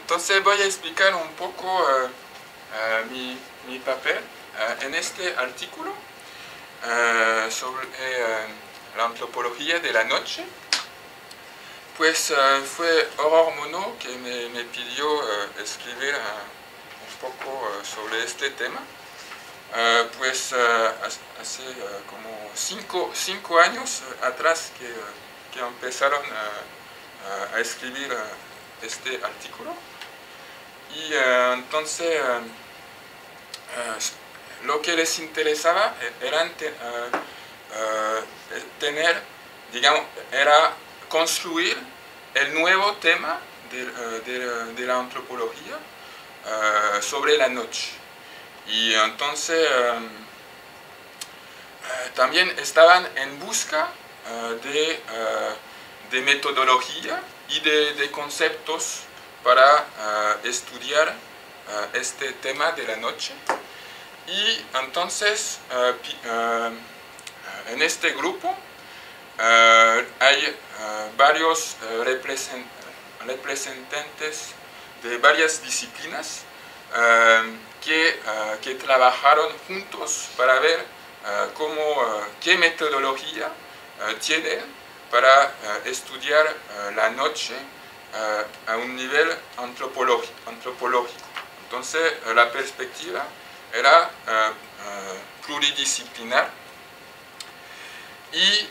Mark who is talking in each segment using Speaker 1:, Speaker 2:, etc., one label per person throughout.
Speaker 1: Entonces voy a explicar un poco mi papel en este artículo sobre la antropología de la noche. Pues fue Aurore Monod que me pidió escribir un poco sobre este tema. Pues hace como cinco años atrás que empezaron a escribir este artículo. Y entonces lo que les interesaba era era construir el nuevo tema de la antropología sobre la noche. Y entonces también estaban en busca de metodología y de conceptos para estudiar este tema de la noche. Y entonces en este grupo hay varios representantes de varias disciplinas que trabajaron juntos para ver qué metodología tienen para estudiar la noche a un nivel antropológico. Entonces la perspectiva era pluridisciplinar y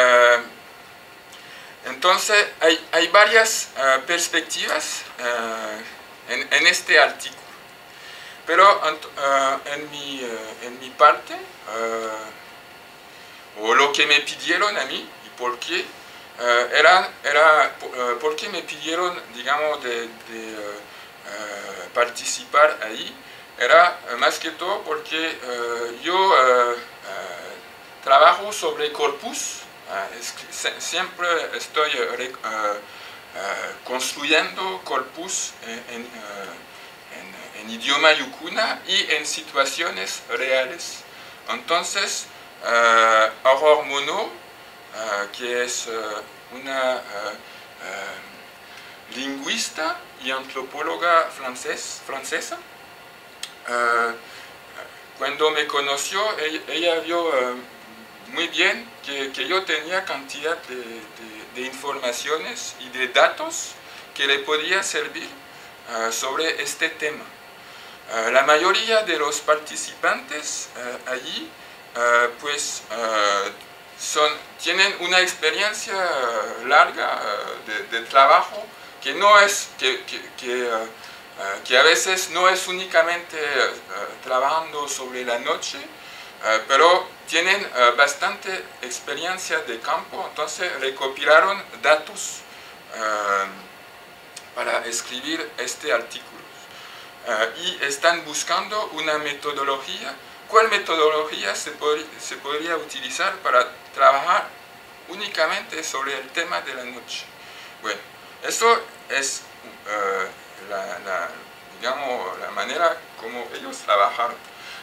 Speaker 1: entonces hay varias perspectivas en este artículo. Pero en mi parte, o lo que me pidieron a mí, y por qué, por qué me pidieron, digamos, de participar ahí, era más que todo porque yo trabajo sobre corpus, siempre estoy construyendo corpus en idioma yukuna y en situaciones reales. Entonces, Aurore Monod, que es una lingüista y antropóloga francesa, cuando me conoció, ella vio muy bien que yo tenía cantidad de informaciones y de datos que le podía servir sobre este tema. La mayoría de los participantes allí pues tienen una experiencia larga de trabajo que no es que a veces no es únicamente trabajando sobre la noche, pero tienen bastante experiencia de campo. Entonces recopilaron datos para escribir este artículo. Y están buscando una metodología. ¿Cuál metodología se podría utilizar para trabajar únicamente sobre el tema de la noche? Bueno, eso es digamos, la manera como ellos trabajaron.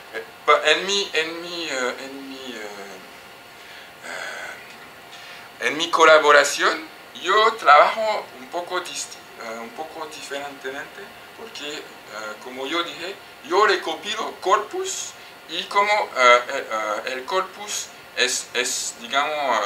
Speaker 1: En mi colaboración, yo trabajo un poco diferentemente, porque, como yo dije, yo recopilo corpus y como el corpus es digamos,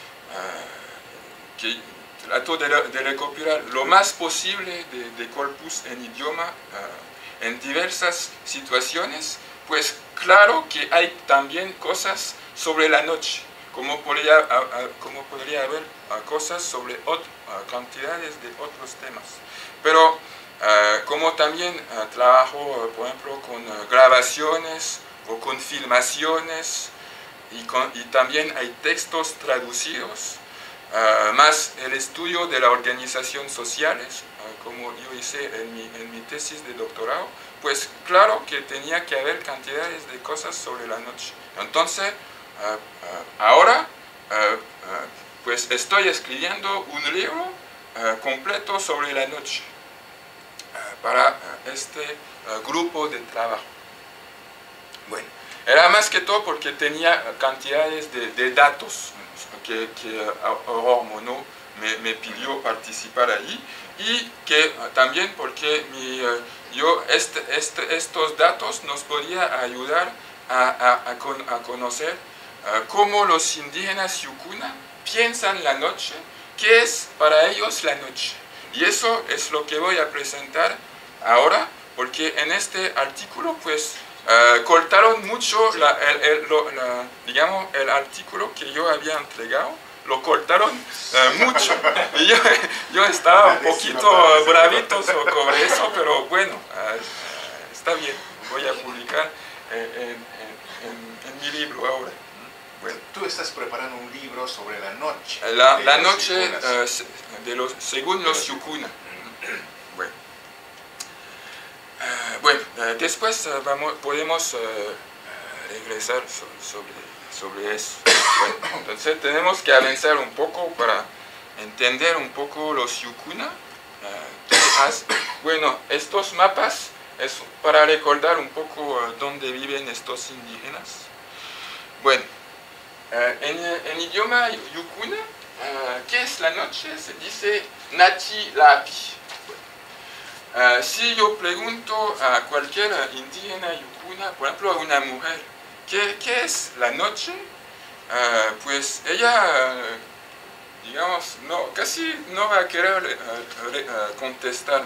Speaker 1: que trato de recopilar lo más posible de corpus en idioma en diversas situaciones, pues claro que hay también cosas sobre la noche, como podría haber cosas sobre cantidades de otros temas. Pero como también trabajo, por ejemplo, con grabaciones o con filmaciones, y también hay textos traducidos, más el estudio de la organización sociales, como yo hice en mi tesis de doctorado, pues claro que tenía que haber cantidades de cosas sobre la noche. Entonces, ahora, pues estoy escribiendo un libro completo sobre la noche para este grupo de trabajo. Bueno, era más que todo porque tenía cantidades de datos que Aurore Monod me pidió participar ahí, y que también porque estos datos nos podría ayudar a conocer cómo los indígenas Yukuna piensan la noche, qué es para ellos la noche. Y eso es lo que voy a presentar ahora, porque en este artículo pues cortaron mucho digamos, el artículo que yo había entregado, lo cortaron mucho. Y yo estaba un poquito bravito sobre eso, pero bueno, está bien, voy a publicar en mi libro ahora.
Speaker 2: Bueno, tú estás preparando un libro sobre la noche.
Speaker 1: La noche según los Yukuna. Bueno, después podemos regresar sobre eso. Bueno, entonces tenemos que avanzar un poco para entender un poco los Yukuna. Bueno, estos mapas es para recordar un poco dónde viven estos indígenas. Bueno, en idioma Yukuna, ¿qué es la noche? Se dice Nachi Lapi. Si yo pregunto a cualquier indígena Yukuna, por ejemplo a una mujer, ¿qué es la noche? Pues ella, digamos, casi no va a querer contestarme.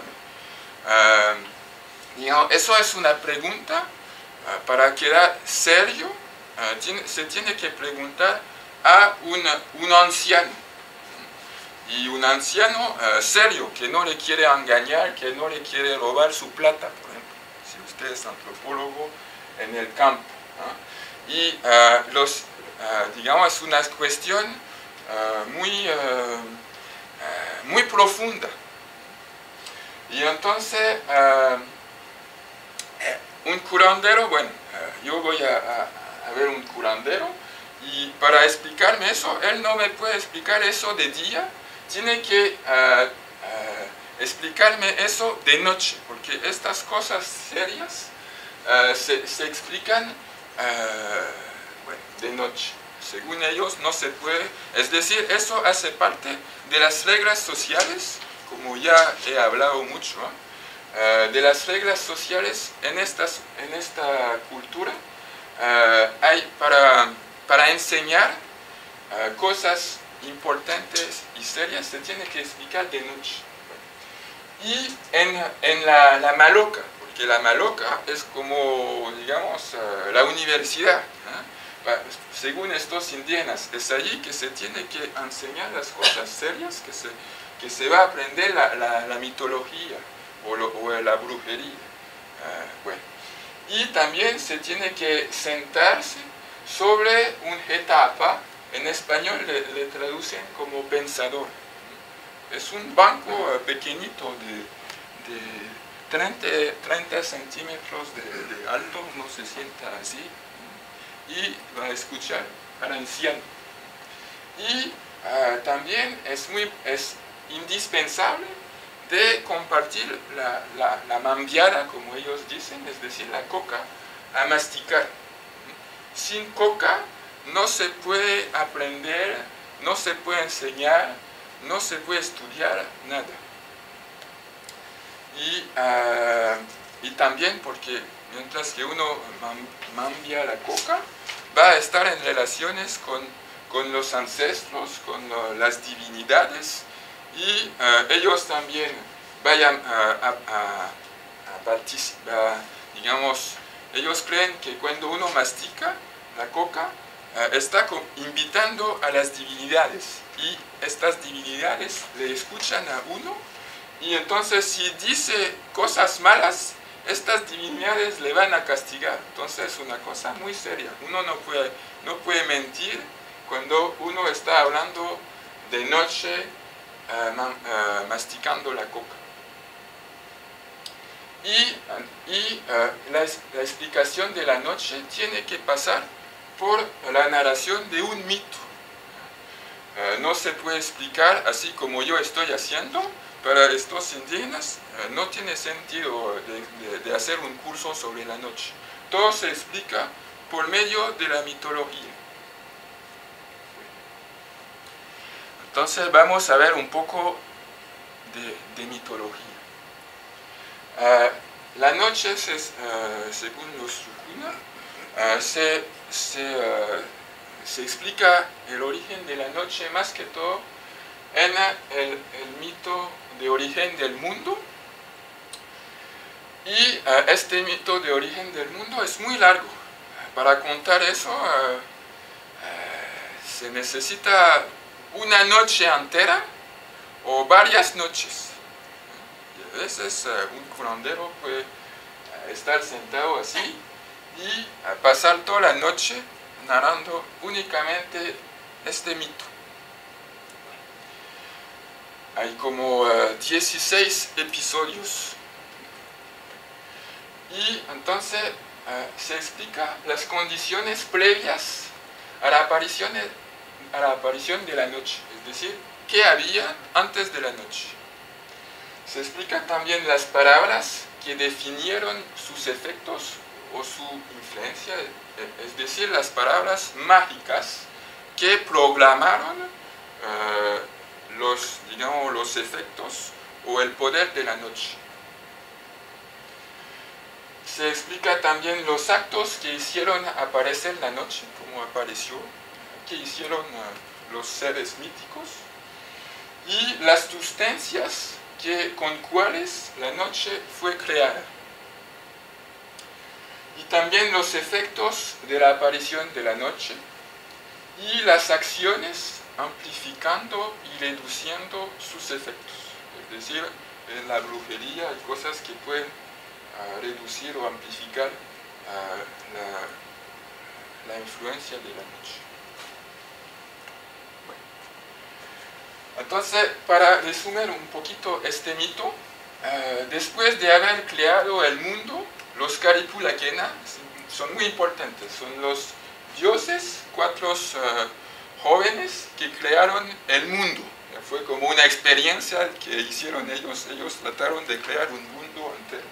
Speaker 1: Digamos, eso es una pregunta para quedar serio. Se tiene que preguntar a un anciano. Y un anciano serio, que no le quiere engañar, que no le quiere robar su plata, por ejemplo, si usted es antropólogo en el campo. Y digamos, es una cuestión muy profunda. Y entonces, un curandero, bueno, yo voy a ver un curandero, y para explicarme eso, él no me puede explicar eso de día, tiene que explicarme eso de noche, porque estas cosas serias se explican de noche. Según ellos no se puede, es decir, eso hace parte de las reglas sociales, como ya he hablado mucho, de las reglas sociales en esta cultura. Hay para enseñar cosas importantes y serias, se tiene que explicar de noche. Y en la Maloca, porque la Maloca es como, digamos, la universidad, según estos indígenas, es allí que se tiene que enseñar las cosas serias, que se va a aprender la mitología o la brujería. Bueno. Y también se tiene que sentarse sobre un jetapa. En español le traducen como pensador. Es un banco pequeñito de 30 centímetros de alto, no se sienta así, y va a escuchar al anciano. Y también es indispensable de compartir la mambiada, como ellos dicen, es decir, la coca, a masticar. Sin coca no se puede aprender, no se puede enseñar, no se puede estudiar nada. Y también porque mientras que uno mambia la coca, va a estar en relaciones con los ancestros, con las divinidades, y ellos también vayan a participar, digamos, ellos creen que cuando uno mastica la coca, está invitando a las divinidades, y estas divinidades le escuchan a uno, y entonces si dice cosas malas, estas divinidades le van a castigar. Entonces es una cosa muy seria. Uno no puede mentir cuando uno está hablando de noche, masticando la coca. Y la explicación de la noche tiene que pasar por la narración de un mito. No se puede explicar así como yo estoy haciendo. Para estos indígenas no tiene sentido de hacer un curso sobre la noche. Todo se explica por medio de la mitología. Entonces vamos a ver un poco de mitología. La noche, según los Sukuna, se explica el origen de la noche más que todo en el mito de origen del mundo. Y este mito de origen del mundo es muy largo. Para contar eso se necesita una noche entera o varias noches. Y a veces un curandero puede estar sentado así y pasar toda la noche narrando únicamente este mito. Hay como 16 episodios. Y entonces se explica las condiciones previas a la aparición de la noche, es decir, qué había antes de la noche. Se explica también las palabras que definieron sus efectos o su influencia, es decir, las palabras mágicas que programaron los efectos o el poder de la noche. Se explica también los actos que hicieron aparecer la noche, cómo apareció, que hicieron los seres míticos, y las sustancias con cuales la noche fue creada. Y también los efectos de la aparición de la noche y las acciones amplificando y reduciendo sus efectos. Es decir, en la brujería hay cosas que pueden reducir o amplificar la influencia de la noche. Bueno. Entonces, para resumir un poquito este mito, después de haber creado el mundo, los Karipulakena son muy importantes, son los dioses, 4 jóvenes que crearon el mundo. Fue como una experiencia que hicieron ellos trataron de crear un mundo entero.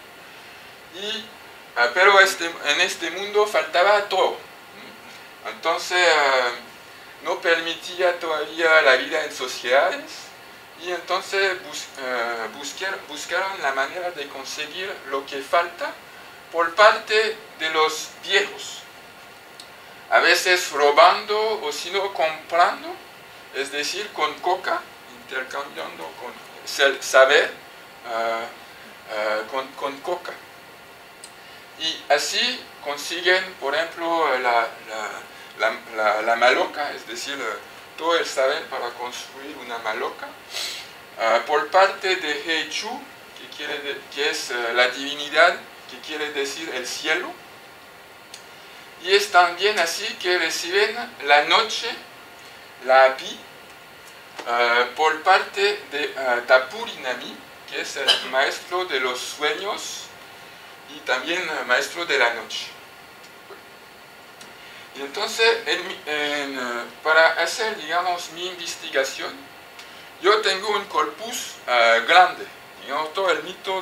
Speaker 1: Pero en este mundo faltaba todo. Entonces no permitía todavía la vida en sociedades y entonces buscaron la manera de conseguir lo que falta por parte de los viejos. A veces robando o si no comprando, es decir, con coca, intercambiando con saber con coca. Y así consiguen, por ejemplo, la maloca, es decir, todo el saber para construir una maloca, por parte de Heichu, que es la divinidad, que quiere decir el cielo. Y es también así que reciben la noche, la api, por parte de Tapurinami, que es el maestro de los sueños y también maestro de la noche. Y entonces, para hacer, digamos, mi investigación, yo tengo un corpus grande, digamos, todo el mito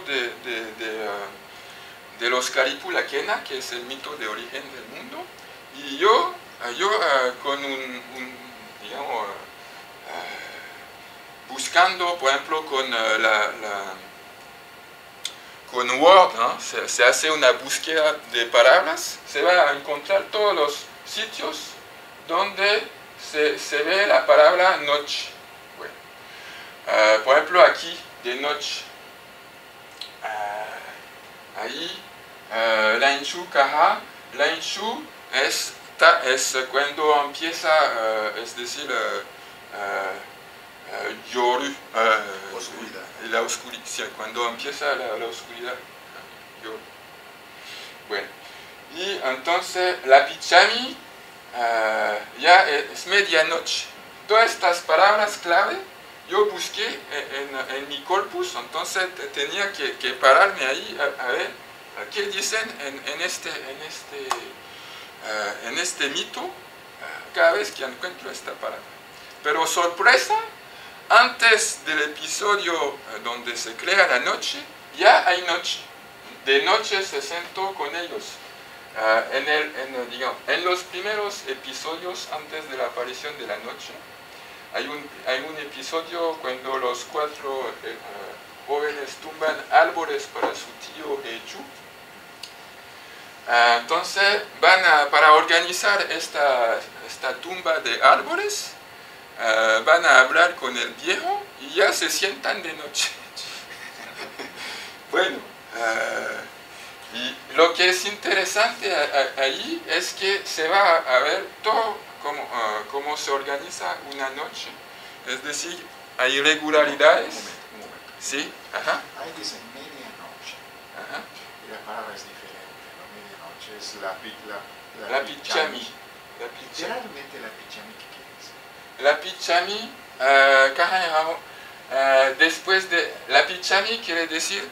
Speaker 1: de los Karipulakena, que es el mito de origen del mundo, y yo con digamos, buscando, por ejemplo, con Word, ¿no? se hace una búsqueda de palabras, se va a encontrar todos los sitios donde se ve la palabra noche. Bueno. Por ejemplo, aquí, de noche. Ahí, Lainchu Kaha. Lainchu es cuando empieza, es decir, Yoru,
Speaker 2: oscuridad.
Speaker 1: La oscuridad, sí, cuando empieza la oscuridad. Yoru. Bueno, y entonces la Pichami ya es medianoche. Todas estas palabras clave yo busqué en mi corpus, entonces tenía que pararme ahí a ver qué dicen en este mito cada vez que encuentro esta palabra. Pero sorpresa, antes del episodio donde se crea la noche, ya hay noche. De noche se sentó con ellos. En los primeros episodios antes de la aparición de la noche, hay un episodio cuando los 4 jóvenes tumban árboles para su tío Echu. Entonces para organizar esta tumba de árboles, van a hablar con el viejo y ya se sientan de noche. Bueno, y lo que es interesante ahí es que se va a ver todo cómo se organiza una noche. Es decir, hay irregularidades.
Speaker 2: Un momento.
Speaker 1: Sí, ajá.
Speaker 2: Ahí dice medianoche.
Speaker 1: Ajá.
Speaker 2: Y la palabra es diferente, ¿no? Medianoche es la
Speaker 1: La pichami. La pichami.
Speaker 2: Literalmente la pichami, ¿qué quiere decir?
Speaker 1: La pichami, después de la pichami quiere decir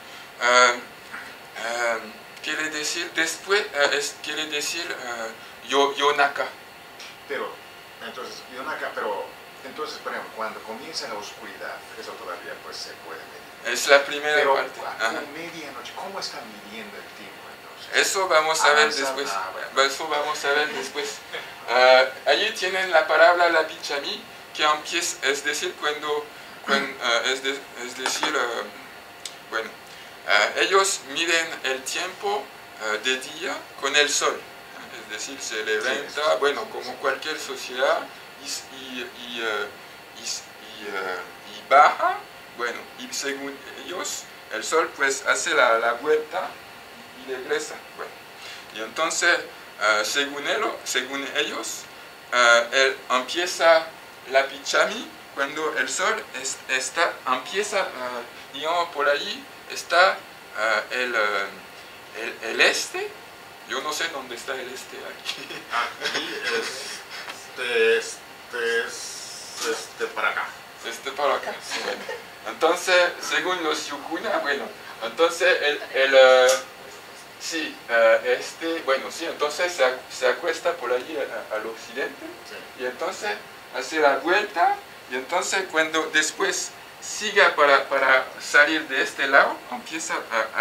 Speaker 1: después, quiere decir yonaka.
Speaker 2: Pero, entonces, por ejemplo, cuando comienza la oscuridad, eso todavía pues se puede medir.
Speaker 1: Es la primera
Speaker 2: Pero
Speaker 1: parte.
Speaker 2: a medianoche, ¿cómo están midiendo el tiempo entonces?
Speaker 1: Eso vamos a ver
Speaker 2: Avanza,
Speaker 1: después.
Speaker 2: bueno.
Speaker 1: Eso vamos a ver después. Allí tienen la palabra la pichami, que empieza, es decir, ellos miden el tiempo de día con el sol. Es decir, se levanta, bueno, como cualquier sociedad, y baja, bueno, y según ellos, el sol pues hace la vuelta y regresa. Bueno. Y entonces, según ellos, empieza la pichami cuando el sol empieza, digamos, por allí está el este. Yo no sé dónde está el este aquí.
Speaker 2: Aquí para acá.
Speaker 1: Para acá. Bueno. Entonces, según los yukuna, bueno, entonces entonces se acuesta por allí al occidente, sí. Y entonces hace la vuelta, y entonces cuando después siga para salir de este lado, empieza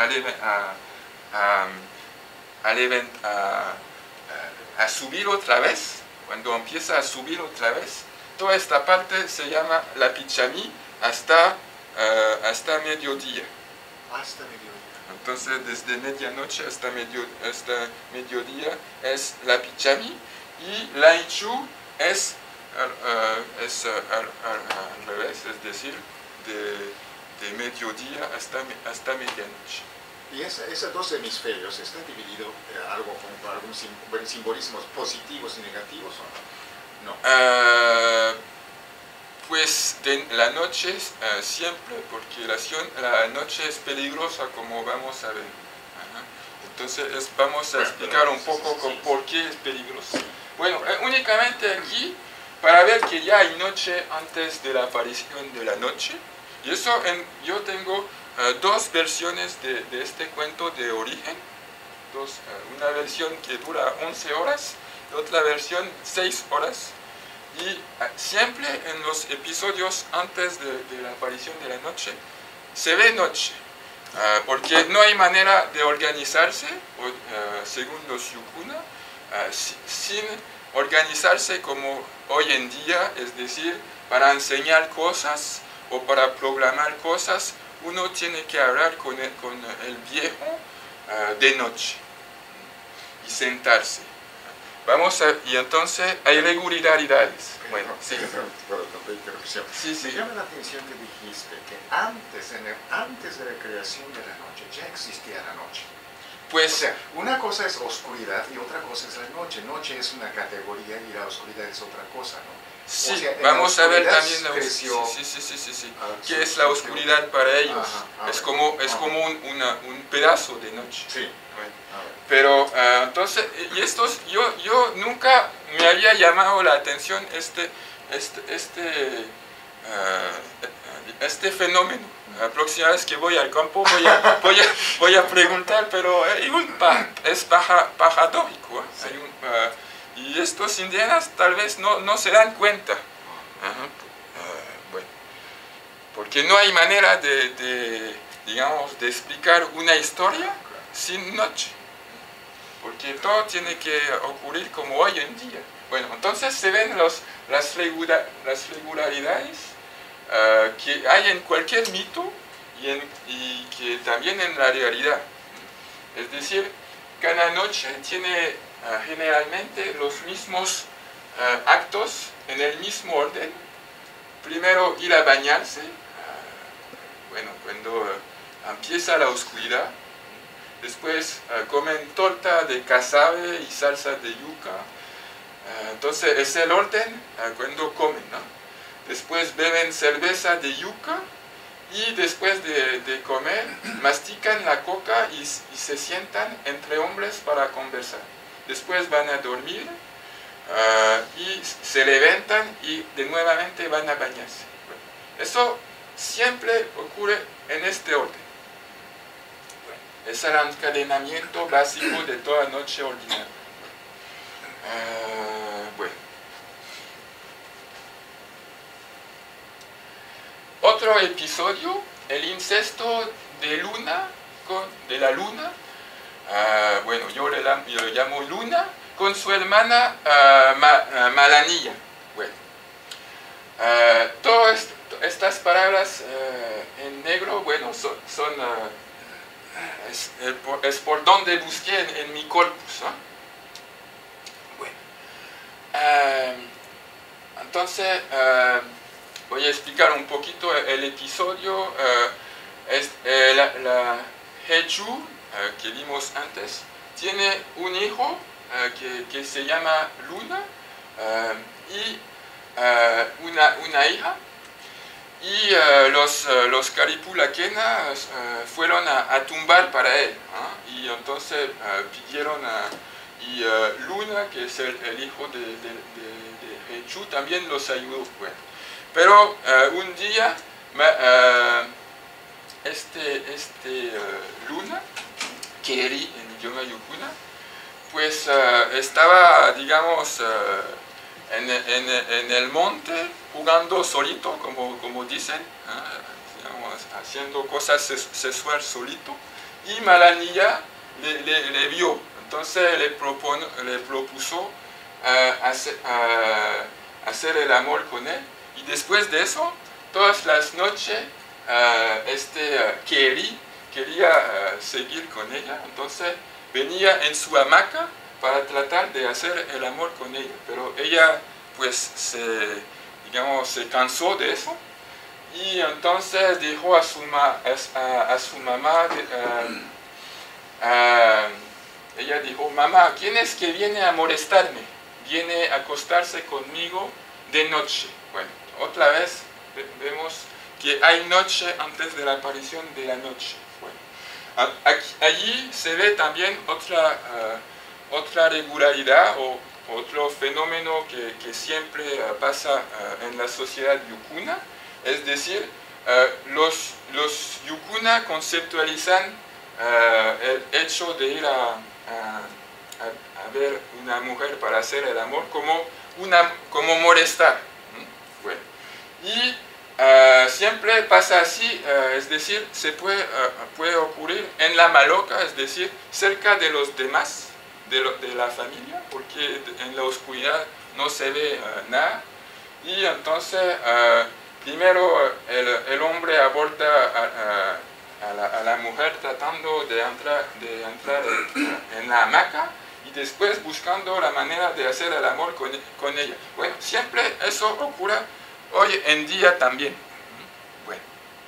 Speaker 1: a subir otra vez. Cuando empieza a subir otra vez, toda esta parte se llama la pichami hasta mediodía.
Speaker 2: Hasta mediodía.
Speaker 1: Entonces, desde medianoche hasta mediodía es la pichami, y la ichu es al revés, es decir, de mediodía hasta medianoche.
Speaker 2: Y esos dos hemisferios están divididos algo con algunos simbolismos positivos y negativos, ¿o no? No.
Speaker 1: Pues la noche siempre, porque la noche es peligrosa, como vamos a ver. Ajá. Entonces vamos a explicar un poco por qué es peligrosa. Bueno, únicamente aquí, para ver que ya hay noche antes de la aparición de la noche. Y eso, yo tengo dos versiones de este cuento de origen. Una versión que dura 11 horas, y otra versión 6 horas. Y siempre en los episodios antes de la aparición de la noche, se ve noche, porque no hay manera de organizarse, según los yukuna, sin organizarse como hoy en día, es decir, para enseñar cosas o para programar cosas, uno tiene que hablar con el viejo de noche y sentarse. Y entonces hay irregularidades. Bueno, sí.
Speaker 2: Sí. Me llama la atención que dijiste que antes de la creación de la noche ya existía la noche.
Speaker 1: Pues,
Speaker 2: o sea, una cosa es oscuridad y otra cosa es la noche. Noche es una categoría y la oscuridad es otra cosa, ¿no?
Speaker 1: Sí,
Speaker 2: o sea,
Speaker 1: vamos a ver también
Speaker 2: creció,
Speaker 1: sí. ¿Qué es la oscuridad para ellos? Es como un pedazo de noche.
Speaker 2: Sí.
Speaker 1: Pero entonces, yo nunca me había llamado la atención este fenómeno. La próxima vez que voy al campo voy a preguntar, pero es paradójico. Y estos indígenas tal vez no se dan cuenta. Bueno, porque no hay manera de explicar una historia sin noche. Porque todo tiene que ocurrir como hoy en día. Bueno, entonces se ven las regularidades que hay en cualquier mito y que también en la realidad. Es decir, cada noche tiene generalmente los mismos actos en el mismo orden. Primero ir a bañarse, bueno, cuando empieza la oscuridad. Después comen torta de casabe y salsa de yuca. Entonces es el orden cuando comen, ¿no? Después beben cerveza de yuca y después de comer mastican la coca y se sientan entre hombres para conversar. Después van a dormir y se levantan y de nuevamente van a bañarse. Bueno, eso siempre ocurre en este orden. Bueno, es el encadenamiento básico de toda noche ordinaria. Bueno. Otro episodio, el incesto de la luna, bueno, yo le llamo Luna, con su hermana Malanilla. Bueno, todas estas palabras en negro, bueno, es por donde busqué en mi corpus, ¿no? Bueno, entonces voy a explicar un poquito el episodio. La Hechu, que vimos antes, tiene un hijo que se llama Luna y una hija. Y los Caripulakena fueron a tumbar para él, ¿no? Y entonces pidieron y Luna, que es el hijo de Hechu, también los ayudó. Bueno, pero un día Luna, Keri en idioma yukuna, pues estaba, digamos, en el monte jugando solito, como dicen, digamos, haciendo cosas sexuales solito, y Malanilla le vio. Entonces le propuso hacer el amor con él, y después de eso, todas las noches, Keri quería seguir con ella. Entonces venía en su hamaca para tratar de hacer el amor con ella, pero ella pues se cansó de eso, y entonces dijo a su mamá, ella dijo: mamá, ¿quién es que viene a molestarme? Viene a acostarse conmigo de noche. Bueno, otra vez vemos que hay noche antes de la aparición de la noche. Bueno, allí se ve también otra regularidad o otro fenómeno que siempre pasa en la sociedad yukuna. Es decir, los yukuna conceptualizan el hecho de ir a ver una mujer para hacer el amor como molestar. Bueno, y siempre pasa así, es decir, se puede ocurrir en la maloca, es decir, cerca de los demás, de la familia, porque en la oscuridad no se ve nada, y entonces primero el hombre aborda a la mujer tratando de entrar en la hamaca, y después buscando la manera de hacer el amor con ella. Bueno, siempre eso ocurre hoy en día también. Bueno,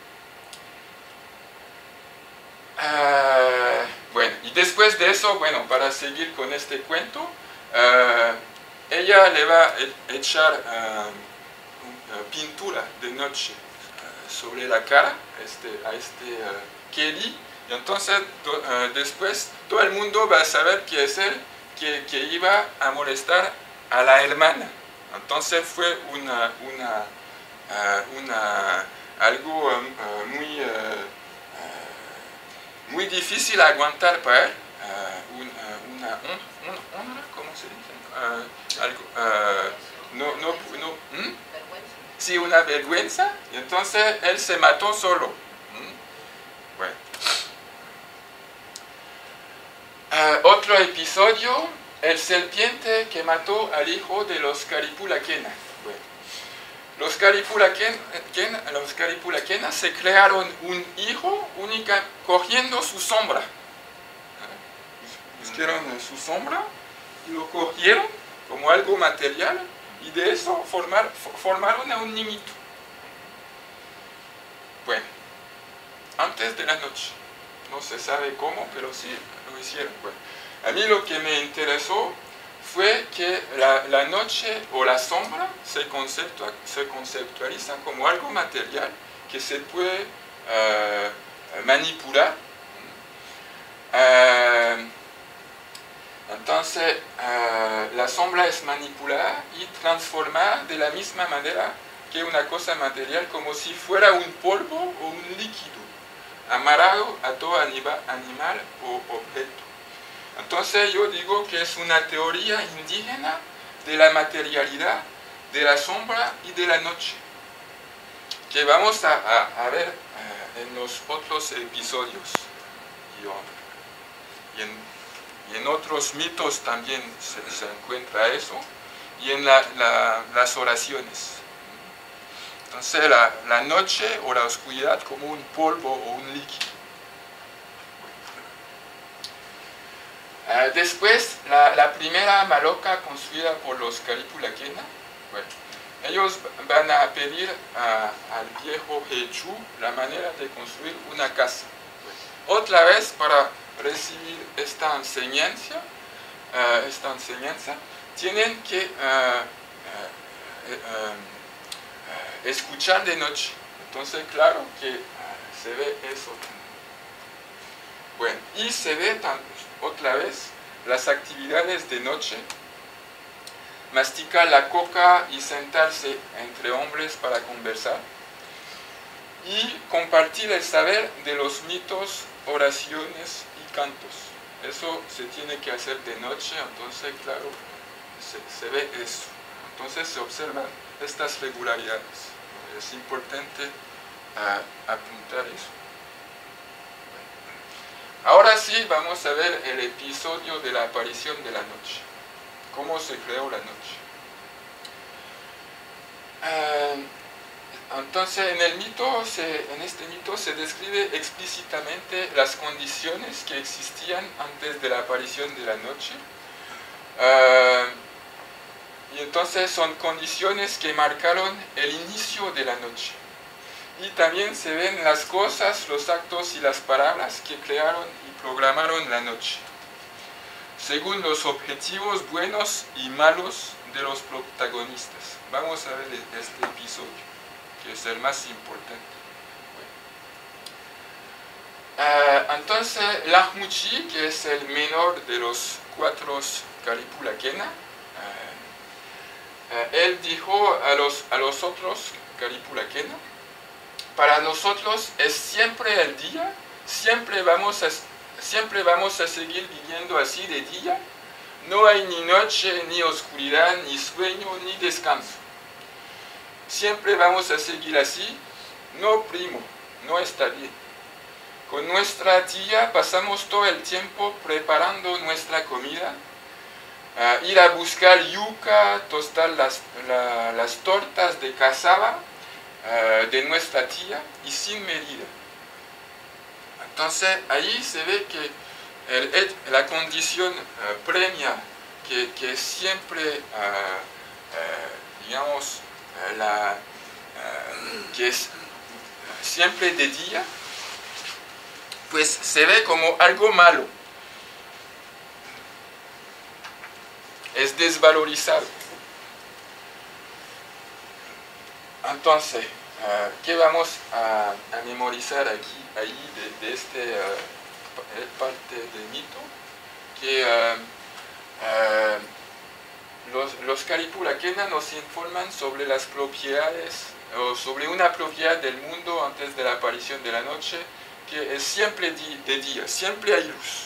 Speaker 1: bueno, y después de eso, bueno, para seguir con este cuento, ella le va a echar pintura de noche sobre la cara a Keri, y entonces después todo el mundo va a saber que es él que iba a molestar a la hermana. Entonces fue algo muy difícil aguantar para él, ¿cómo se dice? Sí, una vergüenza, y entonces él se mató solo. Bueno. Otro episodio, el serpiente que mató al hijo de los Caripulakena. Bueno, los Caripulaquenas se crearon un hijo única cogiendo su sombra. Buscaron su sombra y lo cogieron como algo material y de eso formaron a un niñito. Bueno, antes de la noche. No se sabe cómo, pero sí lo hicieron. Bueno, a mí lo que me interesó fue que la noche o la sombra se conceptualiza como algo material que se puede manipular. Entonces, la sombra es manipulada y transformada de la misma manera que una cosa material, como si fuera un polvo o un líquido amarrado a todo animal o objeto. Entonces yo digo que es una teoría indígena de la materialidad, de la sombra y de la noche, que vamos a ver en los otros episodios. Y en otros mitos también se encuentra eso, y en las oraciones. Entonces la noche o la oscuridad como un polvo o un líquido. Después, la primera maloca construida por los Caripulaquena, bueno, ellos van a pedir al viejo Hechú la manera de construir una casa. Bueno, otra vez, para recibir esta enseñanza, tienen que escuchar de noche. Entonces, claro que se ve eso. Bueno, y se ve otra vez las actividades de noche, masticar la coca y sentarse entre hombres para conversar, y compartir el saber de los mitos, oraciones y cantos. Eso se tiene que hacer de noche, entonces, claro, se ve eso. Entonces se observan estas regularidades. Es importante apuntar eso. Ahora sí, vamos a ver el episodio de la aparición de la noche. ¿Cómo se creó la noche? Entonces, en este mito se describe explícitamente las condiciones que existían antes de la aparición de la noche. Y entonces son condiciones que marcaron el inicio de la noche. Y también se ven las cosas, los actos y las palabras que crearon y programaron la noche, según los objetivos buenos y malos de los protagonistas. Vamos a ver este episodio, que es el más importante. Bueno. Entonces, Lahmuchi, que es el menor de los 4 Caripulaquena, él dijo a los otros Caripulaquena: para nosotros es siempre el día, siempre vamos a seguir viviendo así de día, no hay ni noche, ni oscuridad, ni sueño, ni descanso. Siempre vamos a seguir así, no primo, no está bien. Con nuestra tía pasamos todo el tiempo preparando nuestra comida, ir a buscar yuca, tostar las tortas de cassava de nuestra tía y sin medida. Entonces ahí se ve que la condición premia que siempre, digamos, que es siempre de día, pues se ve como algo malo, es desvalorizado. Entonces, ¿qué vamos a memorizar ahí de esta parte del mito? Que los Caripulaquena nos informan sobre las propiedades, o sobre una propiedad del mundo antes de la aparición de la noche, que es siempre de día, siempre hay luz.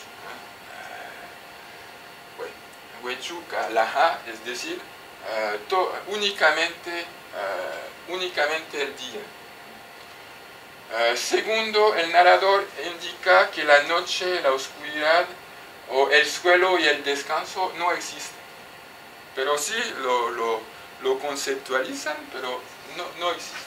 Speaker 1: Bueno, Huechuca, Laha, es decir, únicamente el día. Segundo, el narrador indica que la noche, la oscuridad, o el suelo y el descanso no existen. Pero sí lo conceptualizan, pero no existe.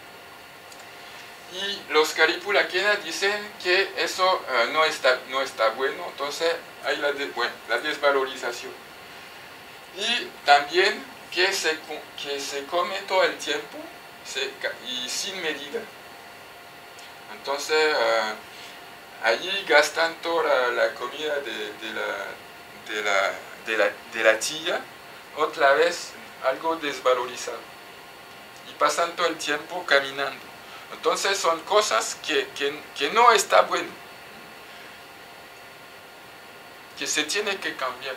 Speaker 1: Y los Karipulakena dicen que eso no está bueno, entonces hay la desvalorización. Y también que se come todo el tiempo y sin medida. Entonces, allí gastan toda la comida de la tía, otra vez algo desvalorizado. Y pasan todo el tiempo caminando. Entonces son cosas que no está bueno, que se tiene que cambiar.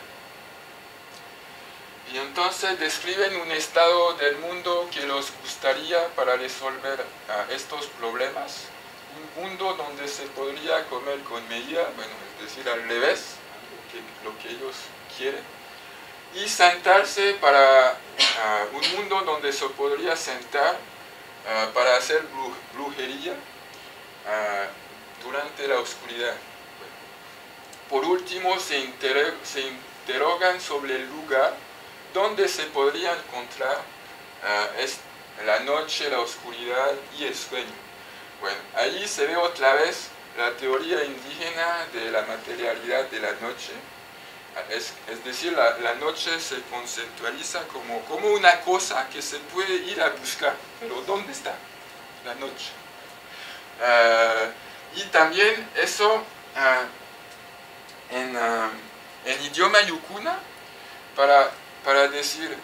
Speaker 1: Y entonces describen un estado del mundo que les gustaría para resolver estos problemas. Un mundo donde se podría comer con medida, bueno, es decir, al revés, lo que ellos quieren. Y sentarse para un mundo donde se podría sentar para hacer brujería durante la oscuridad. Por último, se interrogan sobre el lugar donde se podría encontrar la noche, la oscuridad y el sueño. Bueno, ahí se ve otra vez la teoría indígena de la materialidad de la noche. Es decir, la noche se conceptualiza como una cosa que se puede ir a buscar. Pero ¿dónde está la noche? Y también eso en idioma yukuna, para decir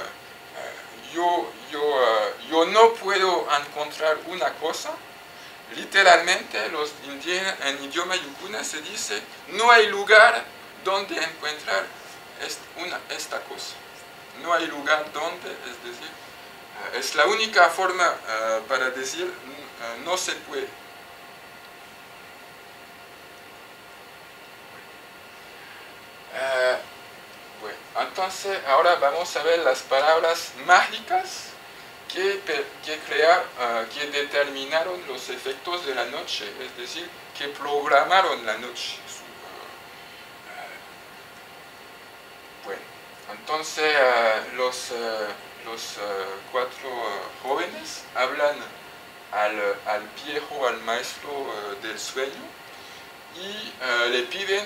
Speaker 1: yo no puedo encontrar una cosa, literalmente en idioma yukuna se dice no hay lugar donde encontrar esta cosa. No hay lugar donde, es decir, es la única forma para decir no se puede. Bueno, entonces ahora vamos a ver las palabras mágicas que determinaron los efectos de la noche, es decir, que programaron la noche. Bueno, entonces los cuatro jóvenes hablan al viejo, al maestro del sueño, y le piden,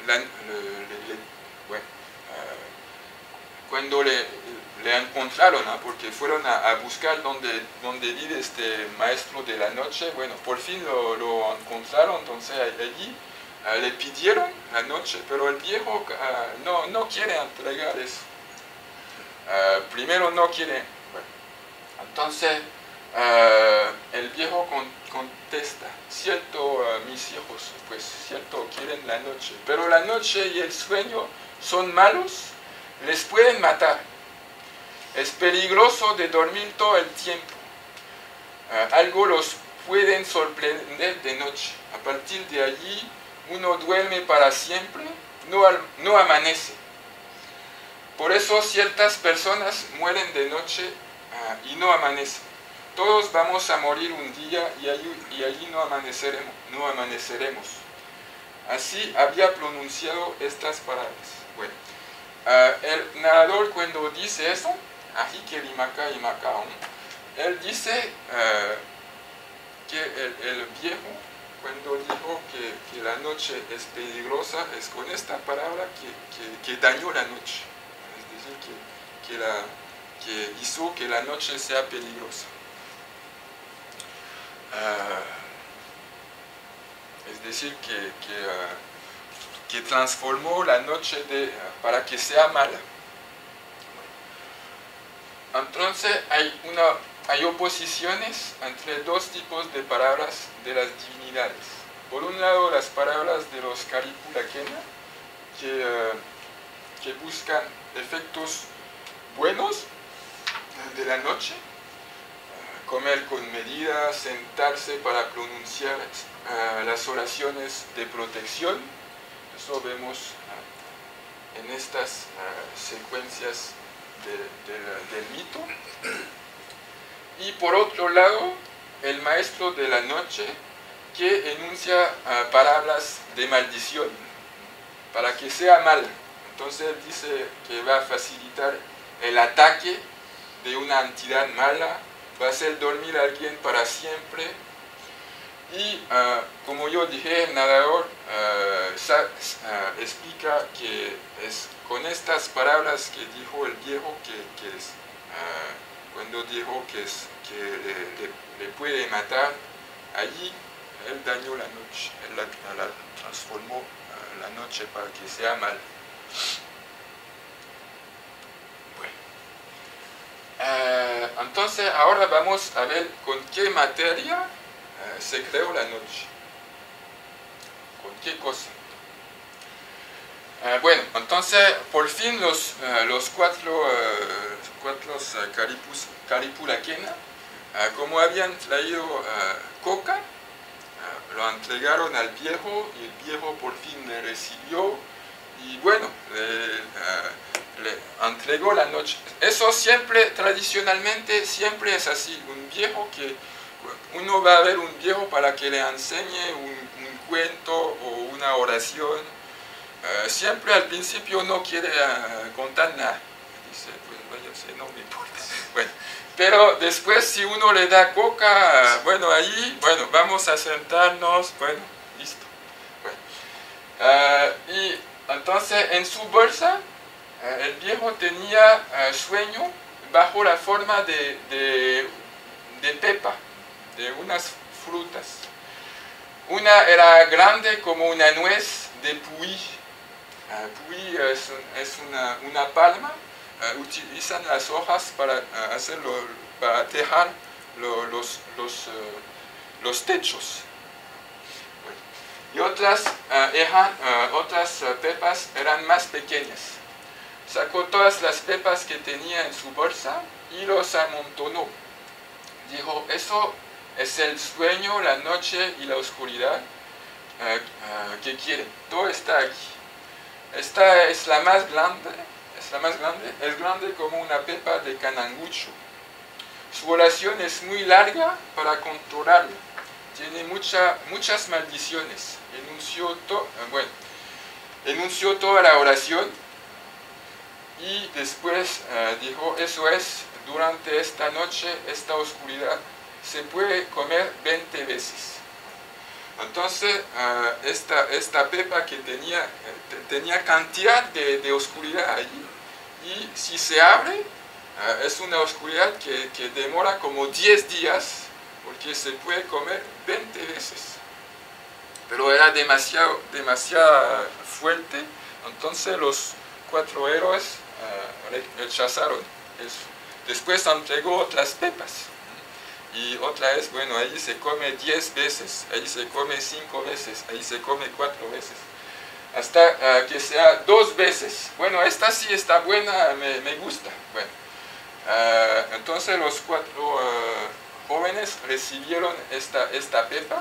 Speaker 1: cuando le encontraron, porque fueron a buscar donde vive este maestro de la noche, bueno, por fin lo encontraron, entonces allí le pidieron la noche, pero el viejo no quiere entregar eso. Primero no quiere. Bueno, entonces el viejo contesta, cierto, mis hijos, pues cierto, quieren la noche, pero la noche y el sueño son malos, les pueden matar. Es peligroso de dormir todo el tiempo. Algo los pueden sorprender de noche. A partir de allí uno duerme para siempre, no amanece. Por eso ciertas personas mueren de noche y no amanecen. Todos vamos a morir un día y allí no amaneceremos. Así había pronunciado estas palabras. Bueno, el narrador cuando dice eso, él dice que el viejo, cuando dijo que la noche es peligrosa, es con esta palabra que dañó la noche. Es decir, que hizo que la noche sea peligrosa. Es decir, que transformó la noche para que sea mala. Entonces hay oposiciones entre dos tipos de palabras de las divinidades. Por un lado, las palabras de los Karipulakena, que buscan efectos buenos de la noche, comer con medida, sentarse para pronunciar las oraciones de protección. Eso vemos en estas secuencias del mito. Y por otro lado, el maestro de la noche, que enuncia palabras de maldición para que sea mal. Entonces él dice que va a facilitar el ataque de una entidad mala va a hacer dormir a alguien para siempre. Y como yo dije, el nadador explica que es con estas palabras que dijo el viejo, cuando dijo que le puede matar, allí él dañó la noche, él la transformó la noche para que sea mal. Bueno. Entonces ahora vamos a ver con qué materia se creó la noche. ¿Con qué cosa? Bueno, entonces por fin los cuatro Caripulakena, como habían traído coca, lo entregaron al viejo y el viejo por fin le recibió y bueno, le entregó la noche. Eso siempre, tradicionalmente, siempre es así. Un viejo que uno va a ver un viejo para que le enseñe un cuento o una oración. Siempre al principio no quiere contar nada. Dice, pues váyase, no me importa. Bueno, pero después si uno le da coca, bueno, ahí, bueno, vamos a sentarnos, bueno, listo. Bueno. Y entonces en su bolsa, el viejo tenía sueño bajo la forma de pepa, de unas frutas. Una era grande como una nuez de puí. Puí es una palma. Utilizan las hojas para para tejar los techos. Bueno. Y otras pepas eran más pequeñas. Sacó todas las pepas que tenía en su bolsa y los amontonó. Dijo, eso es el sueño, la noche y la oscuridad que quieren. Todo está aquí. Esta es la más grande. Es grande como una pepa de canangucho. Su oración es muy larga para controlarla. Tiene muchas maldiciones. Enunció toda la oración y después dijo, eso es, durante esta noche, esta oscuridad, se puede comer 20 veces. Entonces, esta pepa que tenía cantidad de oscuridad allí, y si se abre, es una oscuridad que demora como 10 días, porque se puede comer 20 veces. Pero era demasiado fuerte, entonces los 4 héroes rechazaron eso. Después entregó otras pepas. Y otra vez, bueno, ahí se come 10 veces, ahí se come 5 veces, ahí se come 4 veces. Hasta que sea 2 veces. Bueno, esta sí está buena, me gusta. Bueno, entonces los 4 jóvenes recibieron esta pepa.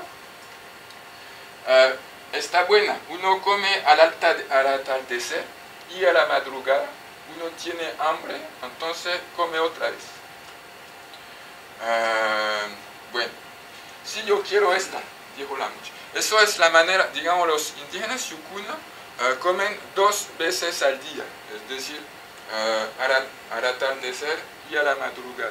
Speaker 1: Está buena, uno come al atardecer y a la madrugada. Uno tiene hambre, entonces come otra vez. Bueno, si yo quiero esta, dijo la muchacha. Eso es la manera, digamos, los indígenas Yukuna comen 2 veces al día, es decir, al atardecer y a la madrugada.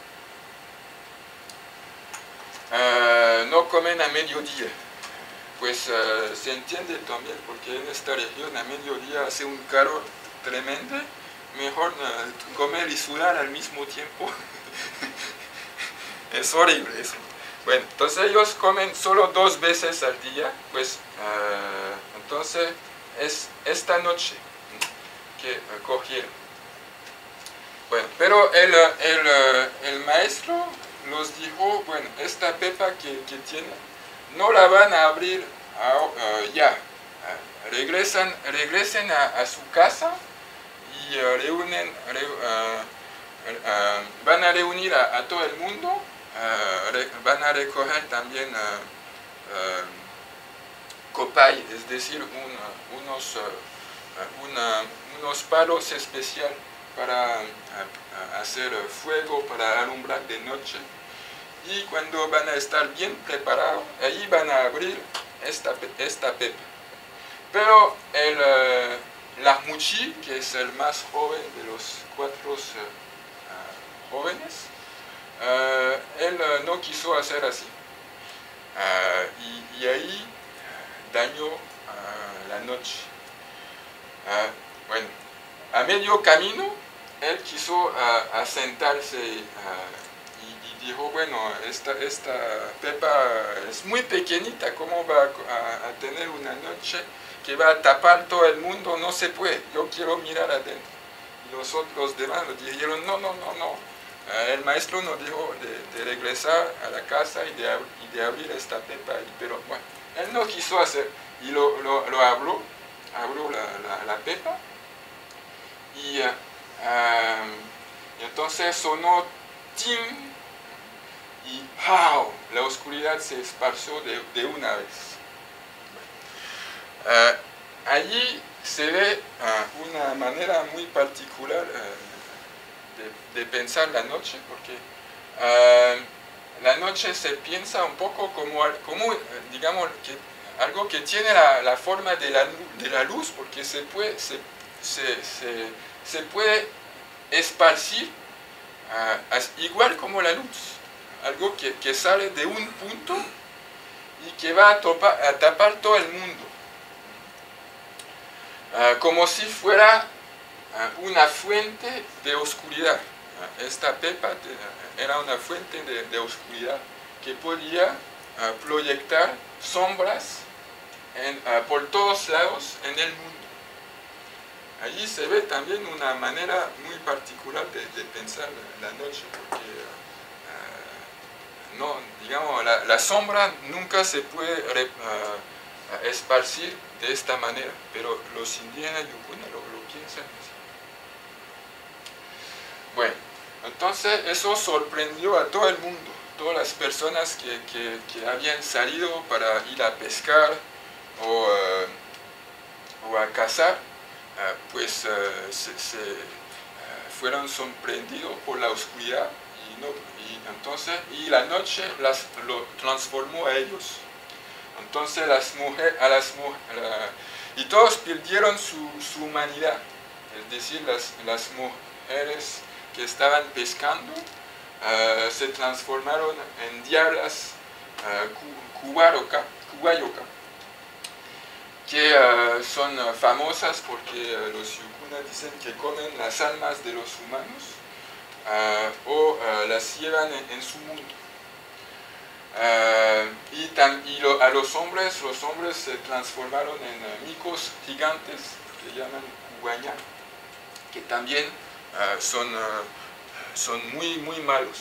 Speaker 1: No comen a mediodía, pues se entiende también, porque en esta región a mediodía hace un calor tremendo, mejor comer y sudar al mismo tiempo. Es horrible eso. Bueno, entonces ellos comen solo 2 veces al día, pues entonces es esta noche que cogieron. Bueno, pero el maestro los dijo, bueno, esta pepa que tienen, no la van a abrir ya. Regresen a su casa y van a reunir a todo el mundo. Van a recoger también copay, es decir, unos palos especiales para hacer fuego, para alumbrar de noche. Y cuando van a estar bien preparados, ahí van a abrir esta pepa. Pero el Lahmuchi, que es el más joven de los 4 jóvenes, él no quiso hacer así. Y ahí dañó la noche. Bueno, a medio camino, él quiso asentarse y dijo, bueno, esta pepa es muy pequeñita, ¿cómo va a tener una noche que va a tapar todo el mundo? No se puede, yo quiero mirar adentro. Y los demás le dijeron, no. El maestro nos dijo de regresar a la casa y de abrir esta pepa, pero bueno, él no quiso hacer, y lo abrió la pepa, y entonces sonó ¡tim! Y ¡pow! La oscuridad se esparció de una vez. Allí se ve una manera muy particular de pensar la noche, porque la noche se piensa un poco como digamos, algo que tiene la forma de la luz, porque se puede esparcir igual como la luz, algo que sale de un punto y que va a tapar todo el mundo, como si fuera una fuente de oscuridad. Esta pepa era una fuente de oscuridad que podía proyectar sombras por todos lados en el mundo. Allí se ve también una manera muy particular de pensar la noche, porque no, digamos, la sombra nunca se puede esparcir de esta manera, pero los indígenas yukuna lo piensan así. Bueno, entonces eso sorprendió a todo el mundo. Todas las personas que habían salido para ir a pescar o a cazar, pues fueron sorprendidos por la oscuridad, y la noche lo transformó a ellos. Entonces y todos perdieron su humanidad, es decir, las mujeres que estaban pescando se transformaron en diablas Kuwayoka, que son famosas porque los yukunas dicen que comen las almas de los humanos o las llevan en su mundo. A los hombres se transformaron en micos gigantes que llaman Kuwaya, que también son muy malos.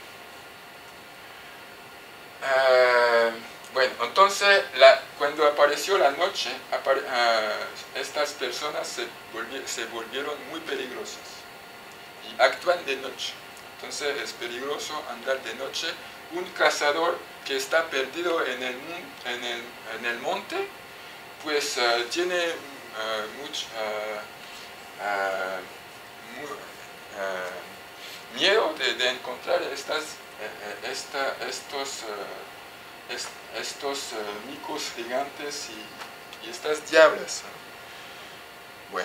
Speaker 1: Bueno, entonces cuando apareció la noche, estas personas se volvieron muy peligrosas y actúan de noche. Entonces es peligroso andar de noche. Un cazador que está perdido en el monte, pues tiene mucho miedo de encontrar estos micos gigantes y estas diablas. Bueno,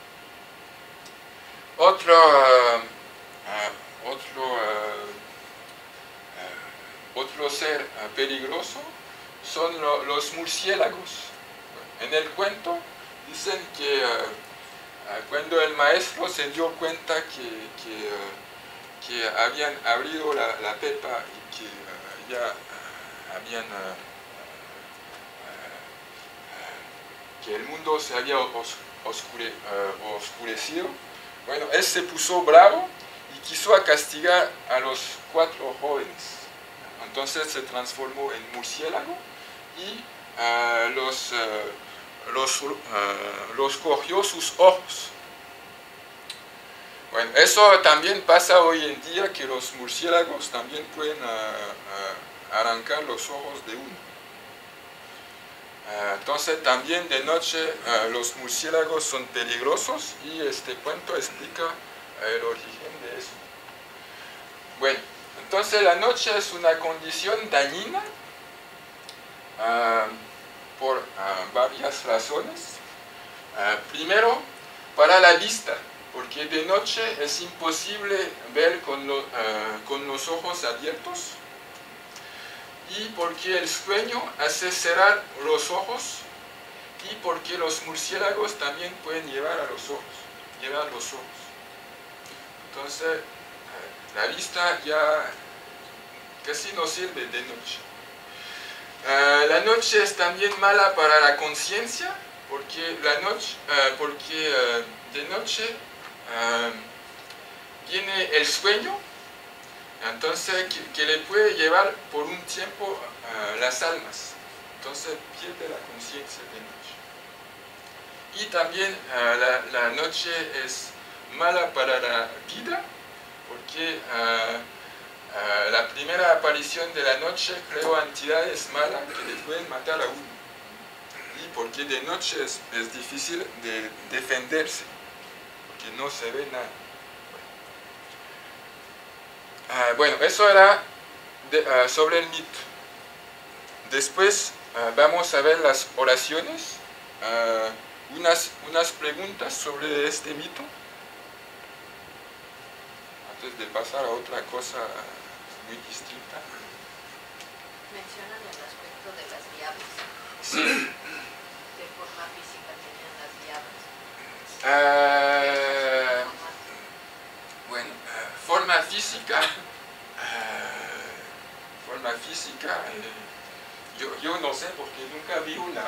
Speaker 1: otro ser peligroso son los murciélagos. En el cuento dicen que cuando el maestro se dio cuenta que habían abrido la pepa y que ya habían que el mundo se había oscurecido, bueno, él se puso bravo y quiso castigar a los 4 jóvenes. Entonces se transformó en murciélago y los cogió sus ojos. Bueno, eso también pasa hoy en día, que los murciélagos también pueden arrancar los ojos de uno. Entonces también de noche los murciélagos son peligrosos, y este cuento explica el origen de eso. Bueno, entonces la noche es una condición dañina por varias razones. Primero, para la vista. porque de noche es imposible ver con los ojos abiertos, y porque el sueño hace cerrar los ojos, y porque los murciélagos también pueden llevar los ojos. Entonces, la vista ya casi no sirve de noche. La noche es también mala para la conciencia, porque de noche viene el sueño, entonces que le puede llevar por un tiempo las almas. Entonces pierde la conciencia de noche. Y también la noche es mala para la vida, porque la primera aparición de la noche creó entidades malas que le pueden matar a uno. Y porque de noche es difícil de defenderse, porque no se ve nada. Bueno, eso era sobre el mito. Después vamos a ver las oraciones, unas preguntas sobre este mito, antes de pasar a otra cosa muy distinta.
Speaker 3: Mencionan el aspecto de las llaves.
Speaker 1: Sí.
Speaker 3: ¿De forma física tenían las llaves?
Speaker 1: Bueno, forma física, yo no sé porque nunca vi una.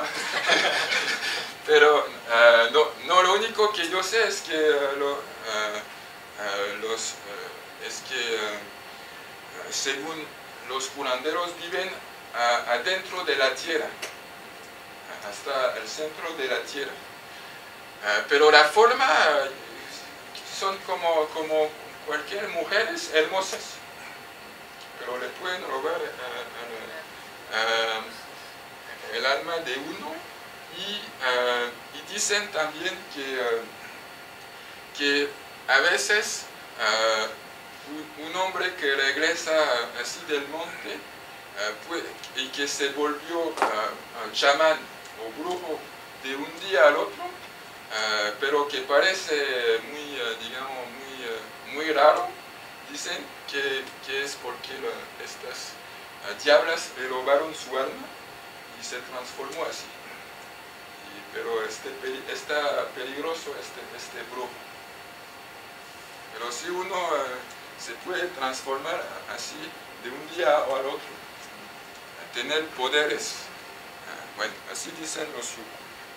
Speaker 1: Pero lo único que yo sé es que según los curanderos viven adentro de la tierra, hasta el centro de la tierra. Pero la forma son como cualquier mujeres hermosas, pero le pueden robar el alma de uno, y dicen también que a veces un hombre que regresa así del monte y que se volvió chamán o brujo de un día al otro, pero que parece muy raro, dicen que es porque estas diablas le robaron su alma y se transformó así. Pero está peligroso este brujo. Pero si uno se puede transformar así de un día al otro, tener poderes, bueno, así dicen los yukos.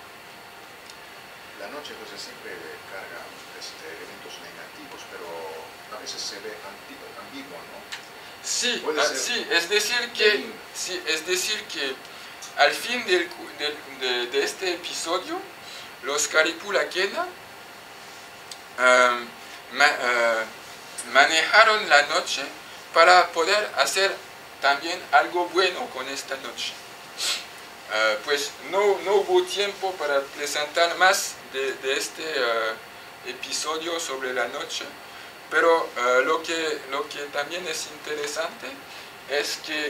Speaker 2: La noche entonces siempre carga elementos negativos, pero a veces se ve ambiguo, ¿no?
Speaker 1: Sí, es decir que al fin de este episodio, los Karipulakena manejaron la noche para poder hacer también algo bueno con esta noche. Pues no hubo tiempo para presentar más de este episodio sobre la noche, pero lo que también es interesante es que,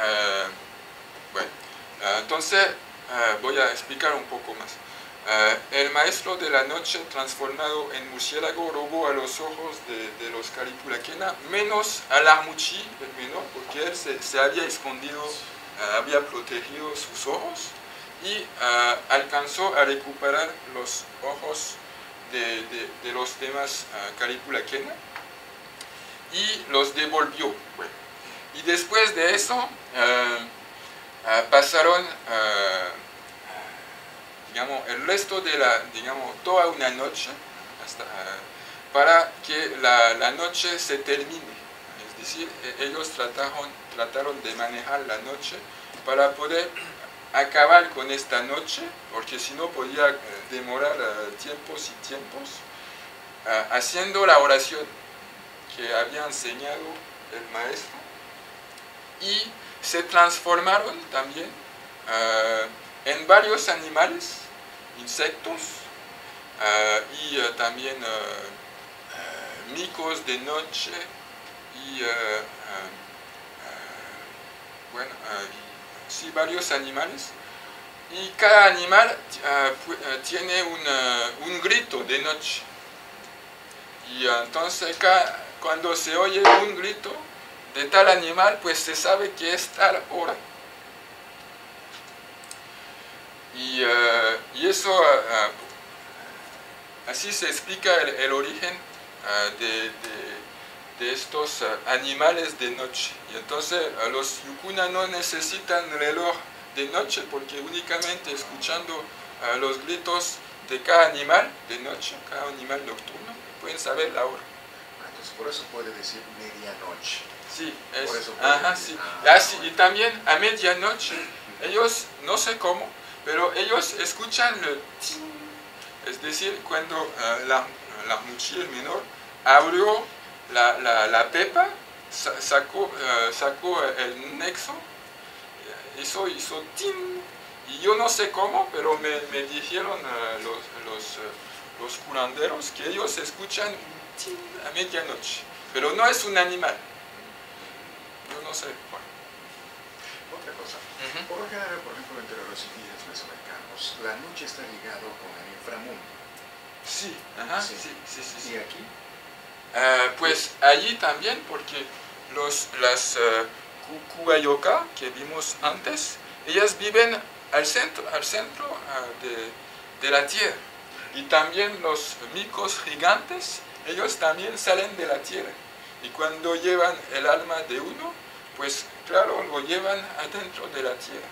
Speaker 1: entonces voy a explicar un poco más. El maestro de la noche transformado en murciélago robó a los ojos de los Karipulakena, menos al Armuchi, el menor, porque él se había escondido, había protegido sus ojos, y alcanzó a recuperar los ojos de los demás Karipulakena y los devolvió. Bueno, y después de eso pasaron el resto de toda una noche para que la noche se termine. Es decir, ellos trataron de manejar la noche para poder acabar con esta noche, porque si no podía demorar tiempos y tiempos, haciendo la oración que había enseñado el maestro, y se transformaron también en varios animales, insectos, y también micos de noche, y sí, varios animales, y cada animal tiene un grito de noche. Y entonces cuando se oye un grito de tal animal, pues se sabe que es tal hora. Y eso, así se explica el origen de estos animales de noche. Y entonces los yukuna no necesitan reloj de noche porque únicamente escuchando los gritos de cada animal de noche, cada animal nocturno, pueden saber la hora.
Speaker 2: Entonces por eso puede decir medianoche.
Speaker 1: Sí,
Speaker 2: Por eso
Speaker 1: sí.
Speaker 2: bueno.
Speaker 1: Y también a medianoche, ellos, no sé cómo, pero ellos escuchan el ting, es decir, cuando la mochila menor abrió la pepa, sacó el nexo, hizo ting, y yo no sé cómo, pero me dijeron los curanderos que ellos escuchan un ting a medianoche, pero no es un animal. Yo no sé. Bueno.
Speaker 2: Otra cosa. Por lo general, por ejemplo, entre los indígenas mesoamericanos, la noche está ligado con el inframundo.
Speaker 1: Sí, sí.
Speaker 2: ¿Y aquí?
Speaker 1: Pues allí también, porque las Kukuayoka que vimos antes, ellas viven al centro de la tierra. Y también los micos gigantes, ellos también salen de la tierra. Y cuando llevan el alma de uno, pues claro, lo llevan adentro de la tierra.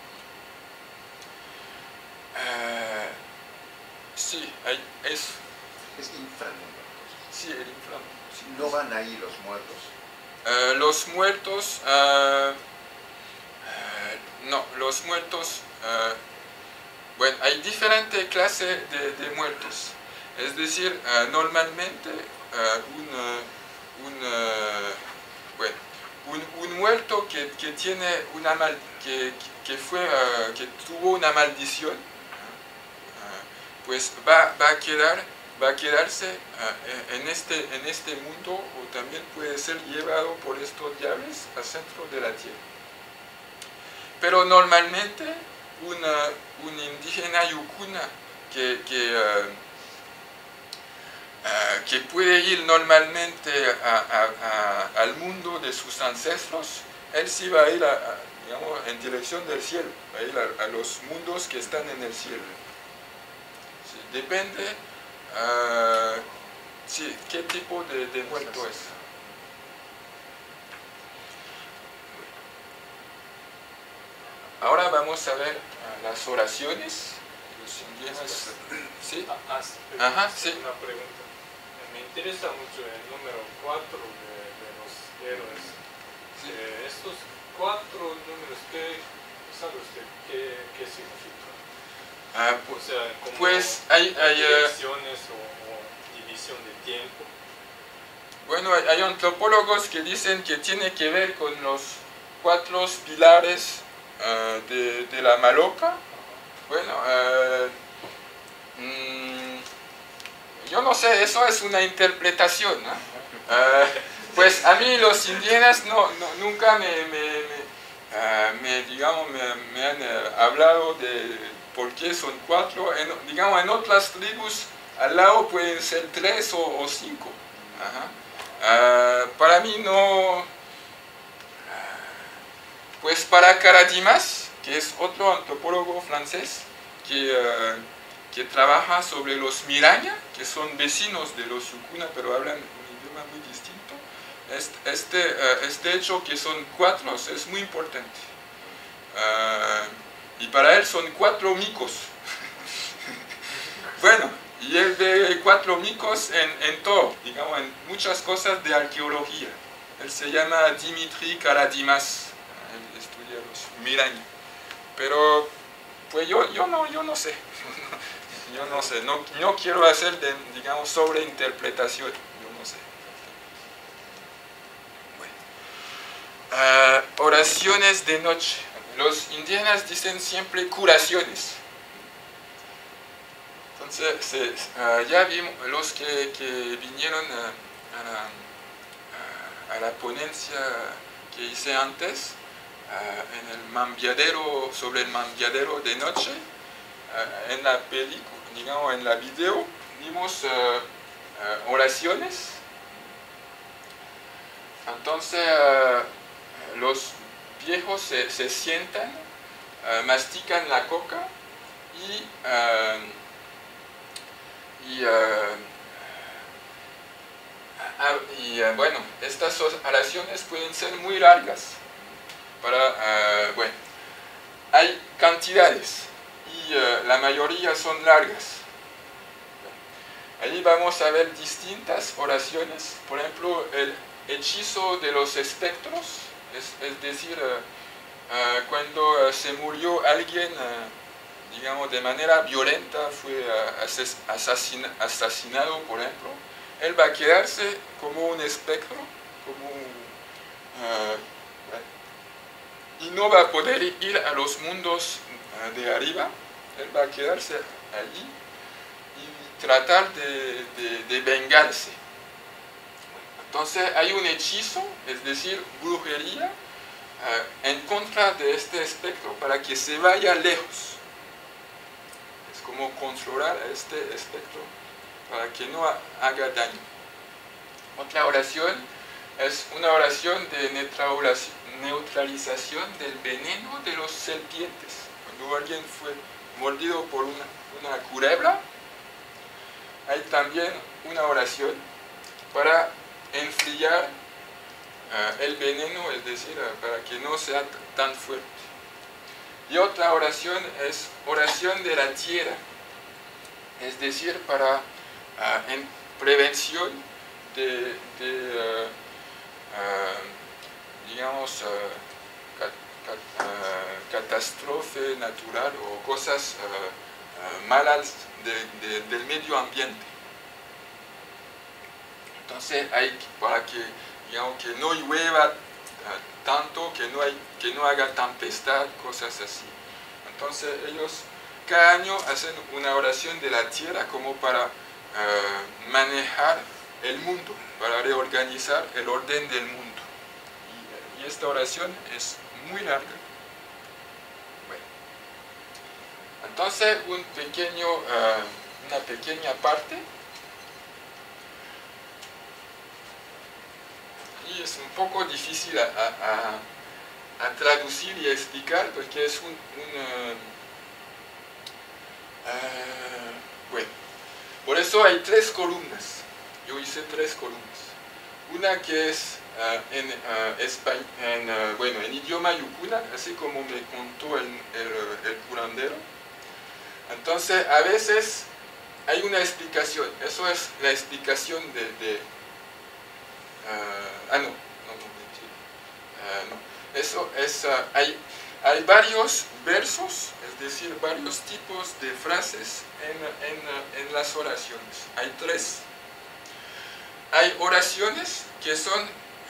Speaker 1: Sí, eso.
Speaker 2: Es inframundo.
Speaker 1: Sí, el inframundo. Sí.
Speaker 2: ¿No van ahí los muertos?
Speaker 1: Los muertos, no, los muertos, bueno, hay diferentes clases de muertos. Es decir, normalmente un muerto que tiene que tuvo una maldición, pues va a quedarse en este mundo, o también puede ser llevado por estos diablos al centro de la tierra. Pero normalmente un indígena yukuna que puede ir normalmente al mundo de sus ancestros, él sí va a ir digamos, en dirección del cielo, va a ir a los mundos que están en el cielo. Sí, depende sí, qué tipo de muerto es. Ahora vamos a ver las oraciones. Los indígenas. ¿Sí? Ajá, sí.
Speaker 4: Una pregunta. Me interesa mucho el número 4 de los héroes.
Speaker 1: Sí.
Speaker 4: Estos 4 números, ¿sabe usted qué significan? O sea, como
Speaker 1: pues hay
Speaker 4: direcciones o división de tiempo.
Speaker 1: Bueno, hay antropólogos que dicen que tiene que ver con los 4 pilares de la Maloca. Bueno, yo no sé, eso es una interpretación, ¿no? Pues a mí los indígenas nunca me han hablado de por qué son 4. Digamos, en otras tribus al lado pueden ser 3 o 5. Para mí no. Pues para Karadimas, que es otro antropólogo francés que trabaja sobre los Miraña, que son vecinos de los Yukuna, pero hablan un idioma muy distinto, este hecho que son 4 es muy importante. Y para él son 4 micos. Bueno, y él ve 4 micos en todo, digamos, en muchas cosas de arqueología. Él se llama Dimitri Karadimas. Él estudia los Miraña. Pero, pues yo no sé. Yo no sé. No quiero hacer, digamos, sobreinterpretación. Yo no sé. Bueno. Oraciones de noche. Los indígenas dicen siempre curaciones. Entonces, ya vimos los que vinieron a la ponencia que hice antes, en el mambiadero, sobre el mambiadero de noche, en la película, digamos, en la video, vimos oraciones. Entonces los viejos se sientan, mastican la coca bueno, estas oraciones pueden ser muy largas. Bueno, hay cantidades y la mayoría son largas. Ahí vamos a ver distintas oraciones, por ejemplo, el hechizo de los espectros, es decir, cuando se murió alguien, digamos, de manera violenta, fue asesinado, por ejemplo, él va a quedarse como un espectro, y no va a poder ir a los mundos de arriba, él va a quedarse allí y tratar de vengarse. Entonces hay un hechizo, es decir, brujería, en contra de este espectro para que se vaya lejos. Es como controlar a este espectro para que no haga daño. Otra oración es una oración de neutralización del veneno de los serpientes. Cuando alguien fue mordido por una culebra, hay también una oración para enfriar el veneno, es decir, para que no sea tan fuerte. Y otra oración es oración de la tierra, es decir, para en prevención de digamos, catástrofe natural o cosas malas del medio ambiente. Entonces hay para que, digamos, que no llueva tanto, que no haga tempestad, cosas así. Entonces ellos cada año hacen una oración de la tierra como para manejar el mundo, para reorganizar el orden del mundo. Y esta oración es muy larga. Bueno. Entonces una pequeña parte. Y es un poco difícil a traducir y a explicar porque es bueno, por eso hay 3 columnas. Yo hice 3 columnas. Una que es en idioma yukuna, así como me contó el curandero. Entonces, a veces hay una explicación. Eso es la explicación eso es, hay varios versos, es decir, varios tipos de frases en las oraciones. Hay 3. Hay oraciones que son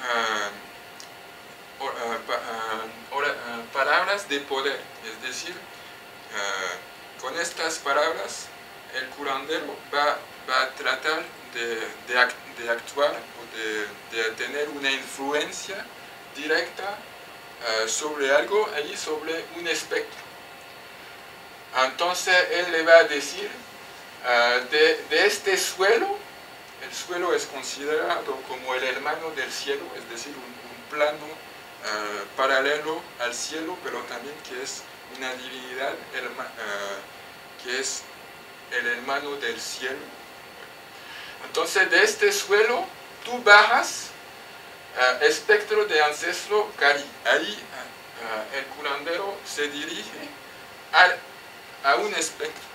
Speaker 1: palabras de poder, es decir, con estas palabras el curandero va a tratar de actuar o de tener una influencia directa sobre algo, ahí sobre un espectro. Entonces él le va a decir de este suelo. El suelo es considerado como el hermano del cielo, es decir, un plano paralelo al cielo, pero también que es una divinidad que es el hermano del cielo. Entonces, de este suelo, tú bajas espectro de ancestro Kari. Ahí el curandero se dirige a un espectro.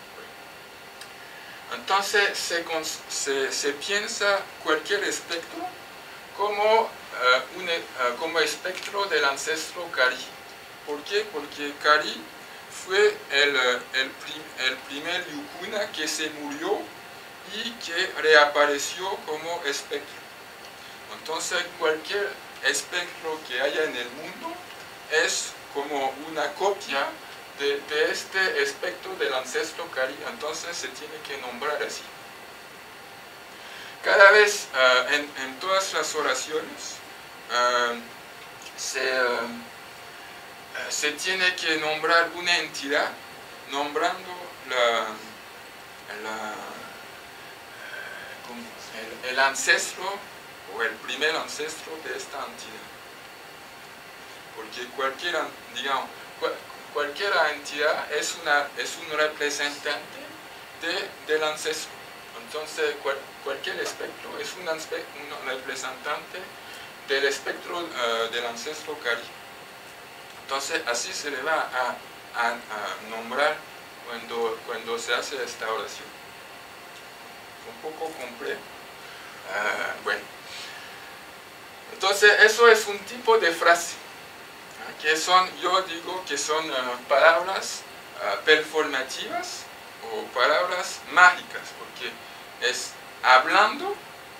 Speaker 1: Entonces se piensa cualquier espectro como espectro del ancestro Kari. ¿Por qué? Porque Kari fue el primer yukuna que se murió y que reapareció como espectro. Entonces cualquier espectro que haya en el mundo es como una copia de este espectro del ancestro Kari, entonces se tiene que nombrar así. Cada vez en todas las oraciones se tiene que nombrar una entidad, nombrando el ancestro o el primer ancestro de esta entidad. Porque cualquier entidad es un representante del ancestro. Entonces, cualquier espectro es un representante del espectro del ancestro Kali. Entonces, así se le va a nombrar cuando se hace esta oración. Un poco complejo. Bueno. Entonces, eso es un tipo de frase. Yo digo que son palabras performativas o palabras mágicas, porque es hablando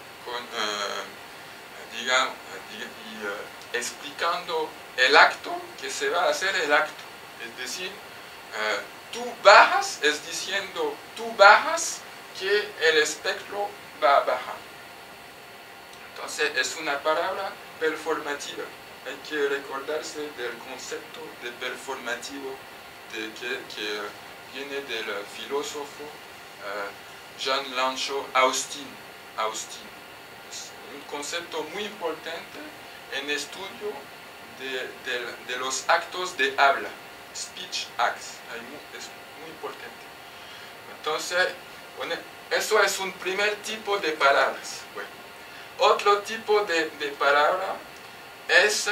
Speaker 1: explicando el acto que se va a hacer el acto. Es decir, tú bajas, es diciendo tú bajas que el espectro va a bajar. Entonces es una palabra performativa. Hay que recordarse del concepto de performativo que viene del filósofo Jean Lancelot Austin. Es un concepto muy importante en estudio de los actos de habla, speech acts, es muy importante. Entonces, eso es un primer tipo de palabras. Bueno, otro tipo de palabra es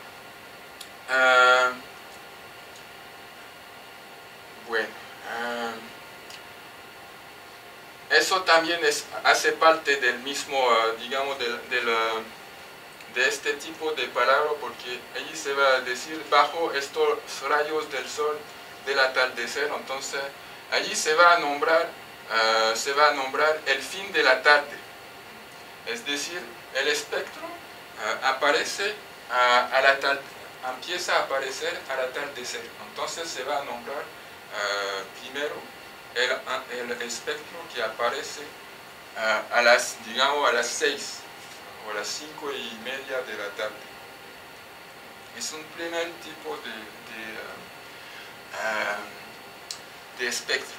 Speaker 1: eso también hace parte del mismo, digamos, de este tipo de palabra, porque allí se va a decir bajo estos rayos del sol del atardecer. Entonces allí se va a nombrar el fin de la tarde, es decir, el espectro aparece empieza a aparecer al atardecer. Entonces se va a nombrar primero el espectro que aparece a las 6 o a las 5:30 de la tarde. Es un primer tipo de espectro.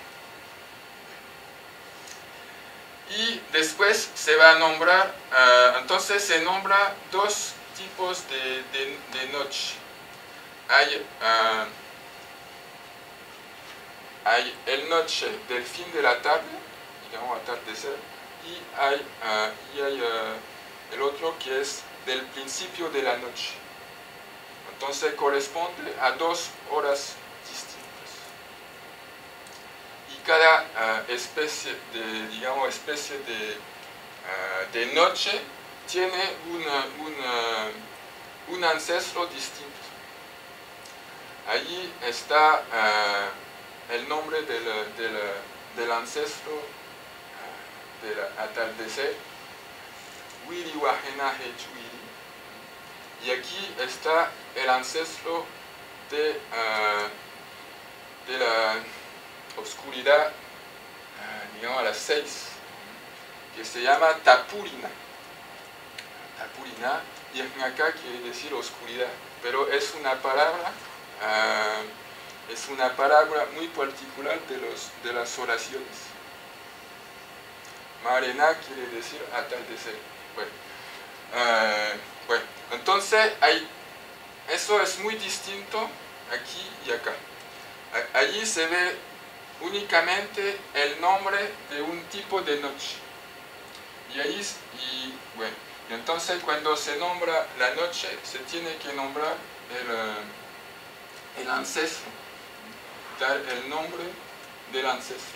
Speaker 1: Y después se va a nombrar, entonces se nombra dos tipos de noche. Hay el noche del fin de la tarde, digamos atardecer, y hay el otro que es del principio de la noche. Entonces corresponde a 2 horas distintas. Y cada especie de noche tiene un ancestro distinto. Allí está el nombre del ancestro del atardecer, Wiri Wahena Hechuiri, y aquí está el ancestro de la oscuridad, digamos a las 6, que se llama Tapurina. Tapurina, y acá quiere decir oscuridad, pero es una palabra muy particular de las oraciones. Marena quiere decir atardecer. Bueno, entonces eso es muy distinto aquí y acá. Allí se ve únicamente el nombre de un tipo de noche. Y entonces cuando se nombra la noche, se tiene que nombrar el ancestro, dar el nombre del ancestro.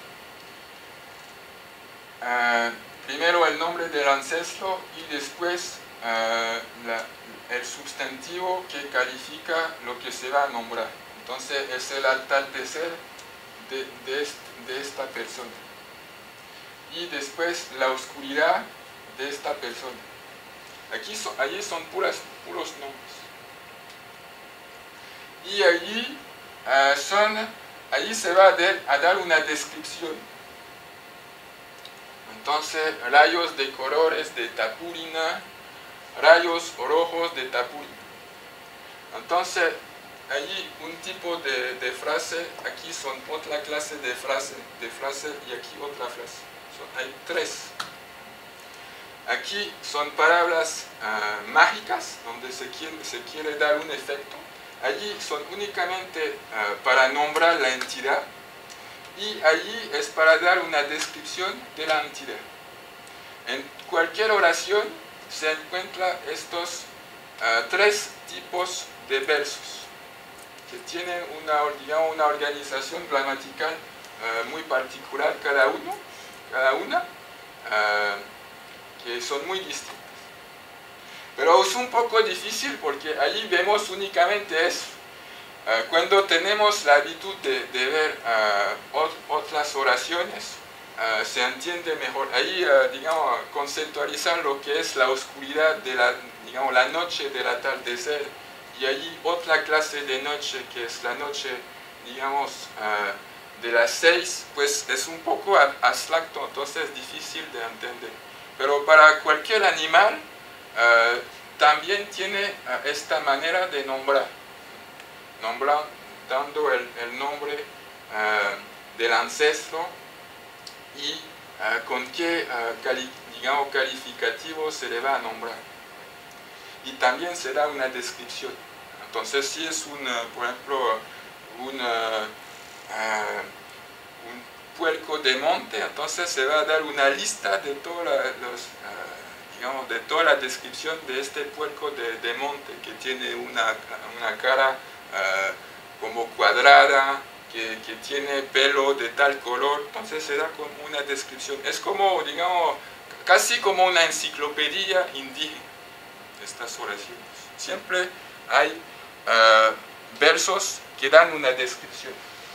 Speaker 1: Primero el nombre del ancestro y después el sustantivo que califica lo que se va a nombrar. Entonces es el atardecer de esta persona. Y después la oscuridad de esta persona. Allí son puros nombres. Y allí se va a dar una descripción. Entonces, rayos de colores de Tapurina, rayos rojos de Tapurina. Entonces, allí un tipo de frase, aquí son otra clase de frase y aquí otra frase. Hay 3. Aquí son palabras mágicas, donde se quiere dar un efecto. Allí son únicamente para nombrar la entidad, y allí es para dar una descripción de la entidad. En cualquier oración se encuentran estos tres tipos de versos, que tienen una organización gramatical muy particular cada una, que son muy distintas. Pero es un poco difícil porque allí vemos únicamente eso. Cuando tenemos la habitud de ver otras oraciones, se entiende mejor. Ahí, digamos, conceptualizar lo que es la oscuridad de la noche del atardecer, y allí otra clase de noche, que es la noche, digamos, de las 6, pues es un poco abstracto, entonces es difícil de entender. Pero para cualquier animal, también tiene esta manera de nombrar, dando el nombre del ancestro y con qué calificativo se le va a nombrar. Y también se da una descripción. Entonces, si es por ejemplo, un puerco de monte, entonces se va a dar una lista de de toda la descripción de este puerco de monte, que tiene una cara como cuadrada, que tiene pelo de tal color. Entonces se da como una descripción. Es como, digamos, casi como una enciclopedia indígena, estas oraciones. Siempre hay versos que dan una descripción.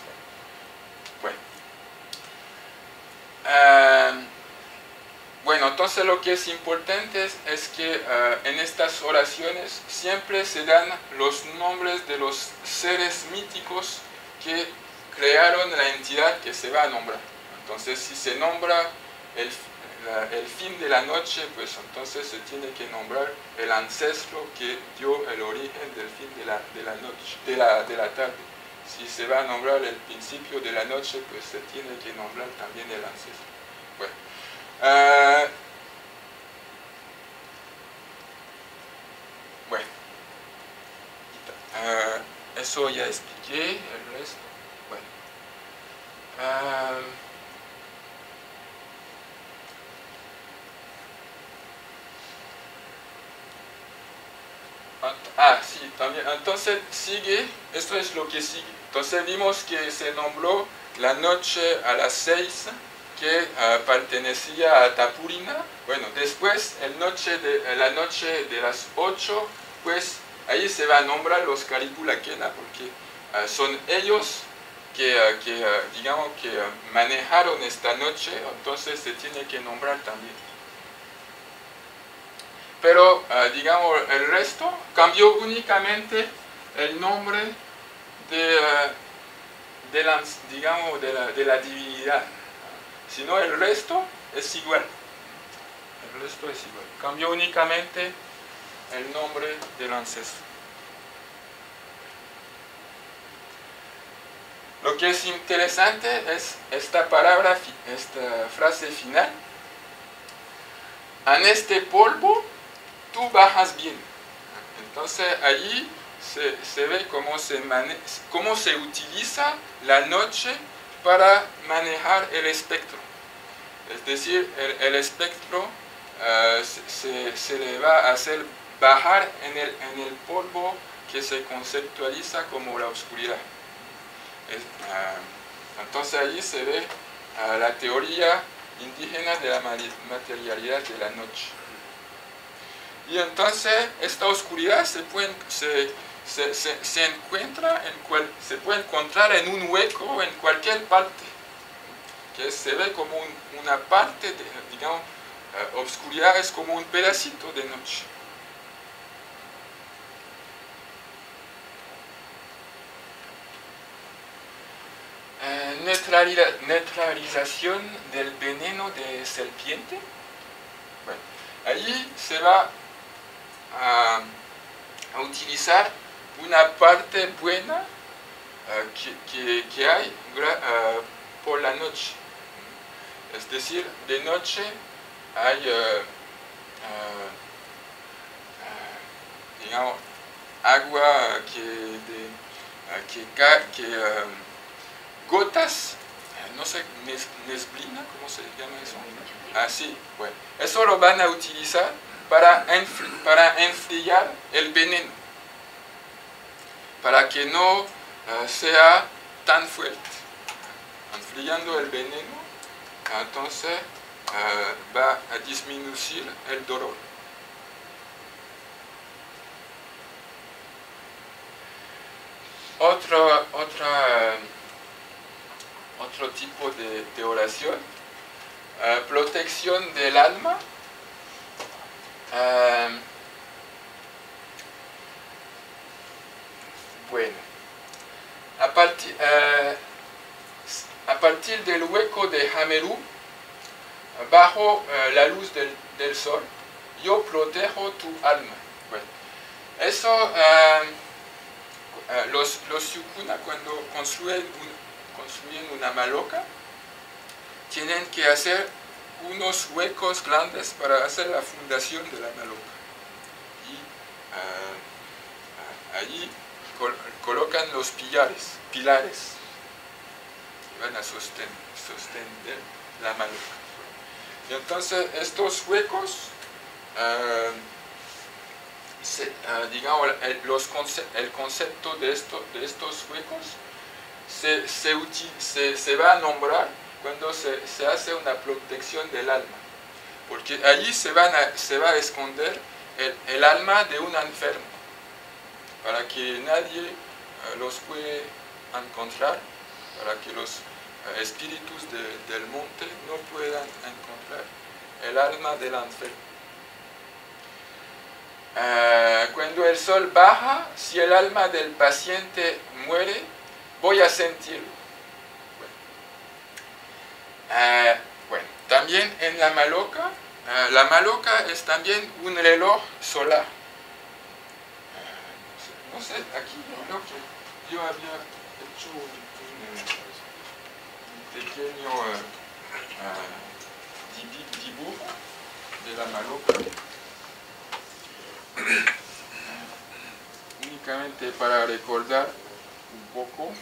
Speaker 1: Bueno, entonces lo que es importante es que en estas oraciones siempre se dan los nombres de los seres míticos que crearon la entidad que se va a nombrar. Entonces, si se nombra el fin de la noche, pues entonces se tiene que nombrar el ancestro que dio el origen del fin de la noche, de la tarde. Si se va a nombrar el principio de la noche, pues se tiene que nombrar también el ancestro. Bueno. Eso ya expliqué, el resto. Bueno. Sí, también. Entonces sigue, esto es lo que sigue. Entonces vimos que se nombró la noche a las 6, que pertenecía a Tapurina. Bueno, después la noche de las 8, pues ahí se va a nombrar los Calipulaquena, porque son ellos que digamos que manejaron esta noche, entonces se tiene que nombrar también. Pero, digamos, el resto cambió únicamente el nombre de la divinidad. Si no, el resto es igual. El resto es igual. Cambió únicamente el nombre del ancestro. Lo que es interesante es esta frase final. En este polvo tú bajas bien. Entonces allí se ve cómo se utiliza la noche para manejar el espectro. Es decir, el espectro se le va a hacer bajar en el polvo que se conceptualiza como la oscuridad. Entonces allí se ve la teoría indígena de la materialidad de la noche. Y entonces esta oscuridad se puede encontrar en un hueco en cualquier parte, que se ve como una parte, digamos, oscuridad es como un pedacito de noche. Neutralización del veneno de serpiente. Bueno, allí se va a utilizar una parte buena que hay por la noche. Es decir, de noche hay digamos, agua gotas, no sé, neblina, ¿cómo se llama eso? Así, bueno, eso lo van a utilizar para enfriar el veneno, para que no sea tan fuerte. Enfriando el veneno, entonces va a disminuir el dolor. Otro tipo de oración, protección del alma. Bueno, a partir del hueco de Hameru, bajo la luz del sol, yo protejo tu alma. Bueno, eso, los yukuna, cuando construyen una maloca, tienen que hacer unos huecos grandes para hacer la fundación de la maloca. Y allí colocan los pilares que van a sostener la maloca. Y entonces estos huecos, digamos, el concepto de estos huecos se va a nombrar cuando se hace una protección del alma, porque allí se va a esconder el alma de un enfermo, para que nadie los pueda encontrar, para que los espíritus del monte no puedan encontrar el alma del enfermo. Cuando el sol baja, si el alma del paciente muere, voy a sentirlo. Bueno, también en la maloca es también un reloj solar. No sé, aquí creo que yo había hecho un pequeño dibujo de la maloca. Únicamente para recordar un poco.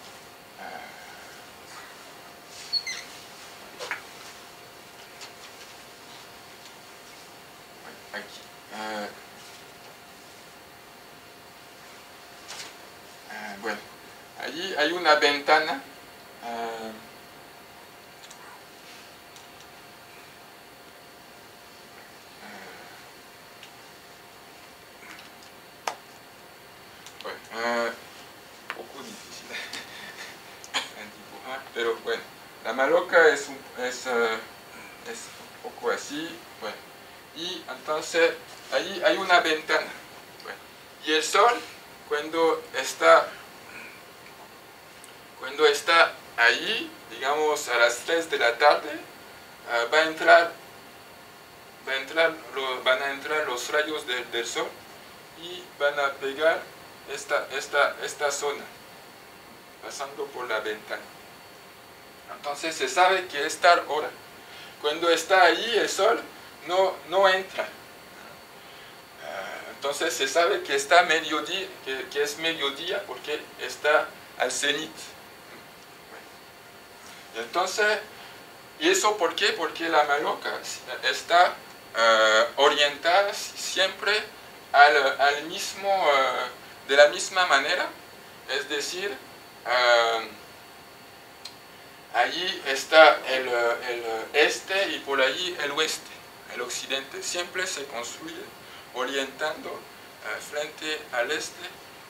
Speaker 1: Aquí. Bueno, allí hay una ventana. Poco difícil dibujar, pero bueno, la maloca es un poco así, bueno, y entonces ahí hay una ventana, bueno, y el sol cuando está ahí, digamos a las 3 de la tarde, van a entrar los rayos del sol y van a pegar esta zona, pasando por la ventana. Entonces se sabe que es tal hora. Cuando está ahí el sol no entra. Entonces se sabe que está mediodía, que es mediodía porque está al cenit. Entonces, ¿y eso por qué? Porque la maloca está orientada siempre al mismo, de la misma manera, es decir, allí está el este y por allí el oeste, el occidente, siempre se construye orientando frente al este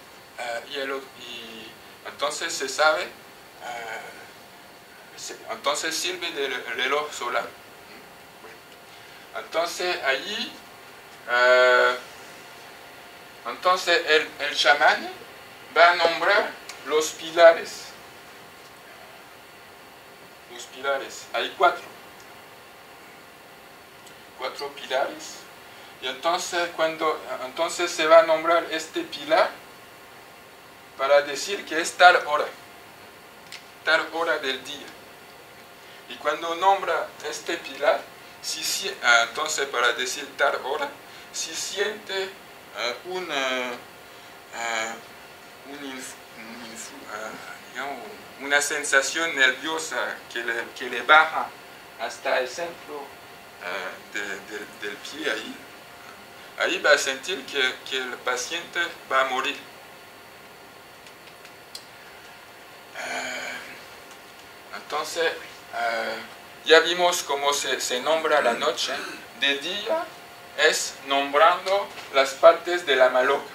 Speaker 1: y entonces se sabe, entonces sirve de reloj solar. Entonces allí, entonces el chamán va a nombrar los pilares. Los pilares, hay 4 pilares, y entonces se va a nombrar este pilar para decir que es tal hora del día. Y cuando nombra este pilar, entonces para decir tal hora, si siente digamos, una sensación nerviosa que le baja hasta el centro del pie ahí va a sentir que el paciente va a morir. Entonces, ya vimos cómo se nombra la noche. De día es nombrando las partes de la maloca,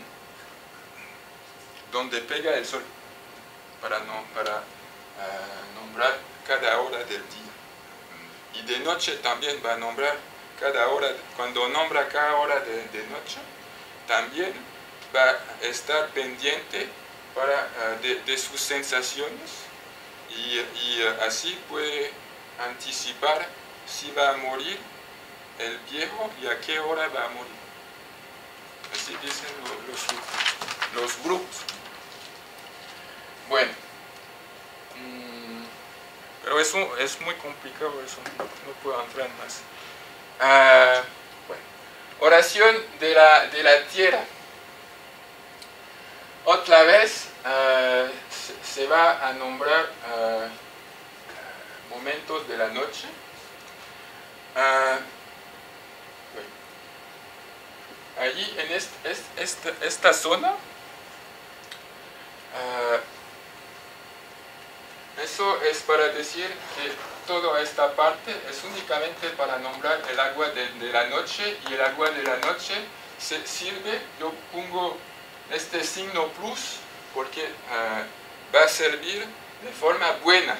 Speaker 1: donde pega el sol, para nombrar cada hora del día. Y de noche también va a nombrar cada hora. Cuando nombra cada hora de noche, también va a estar pendiente de sus sensaciones y así puede anticipar si va a morir el viejo y a qué hora va a morir. Así dicen los grupos. Bueno, pero eso es muy complicado, eso no puedo entrar más. Bueno, oración de la tierra. Otra vez se va a nombrar momentos de la noche. Bueno, allí en esta zona, eso es para decir que toda esta parte es únicamente para nombrar el agua de la noche, y el agua de la noche se sirve, yo pongo este signo plus porque va a servir de forma buena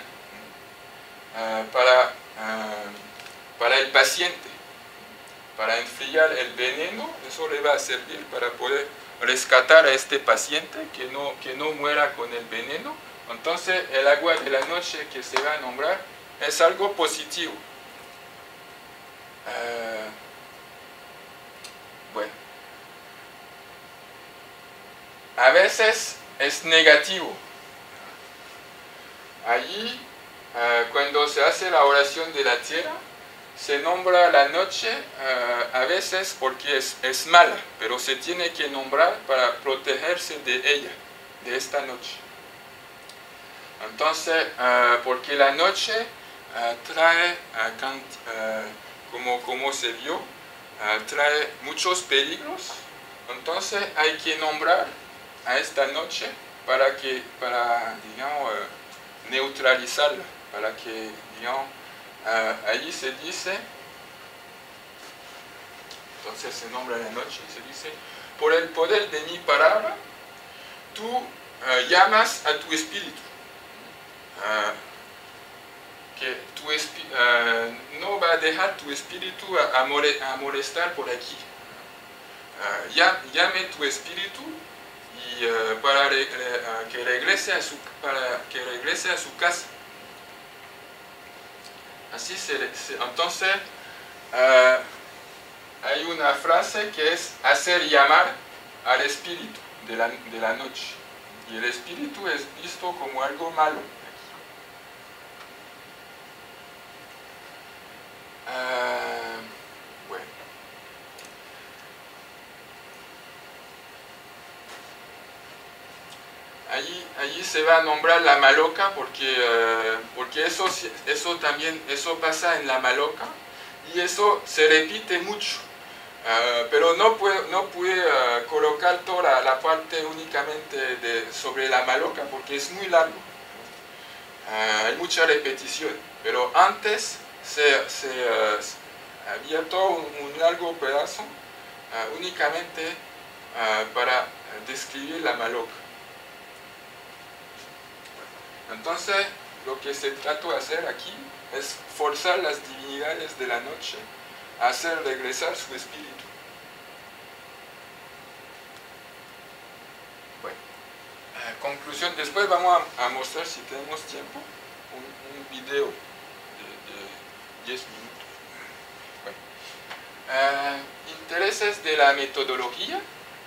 Speaker 1: para el paciente, para enfriar el veneno. Eso le va a servir para poder rescatar a este paciente, que no muera con el veneno. Entonces el agua de la noche que se va a nombrar es algo positivo. Bueno, a veces es negativo. Allí, cuando se hace la oración de la tierra, se nombra la noche a veces porque es mala, pero se tiene que nombrar para protegerse de ella, de esta noche. Entonces, porque la noche trae, como se vio, trae muchos peligros. Entonces hay que nombrar a esta noche para digamos, neutralizarla, para que, digamos, allí se dice, entonces se nombra la noche, se dice: por el poder de mi palabra, tú llamas a tu espíritu, que no va a dejar tu espíritu a molestar por aquí. Llame tu espíritu y para que regrese a su casa. Así entonces hay una frase que es hacer llamar al espíritu de la noche, y el espíritu es visto como algo malo. Bueno, allí se va a nombrar la maloca porque eso también pasa en la maloca, y eso se repite mucho. Pero no puede colocar toda la parte únicamente sobre la maloca porque es muy largo. Hay mucha repetición, pero antes había todo un largo pedazo únicamente para describir la maloca. Entonces, lo que se trata de hacer aquí es forzar las divinidades de la noche a hacer regresar su espíritu. Bueno, conclusión. Después vamos a mostrar, si tenemos tiempo, un video de 10 minutos. Bueno, intereses de la metodología.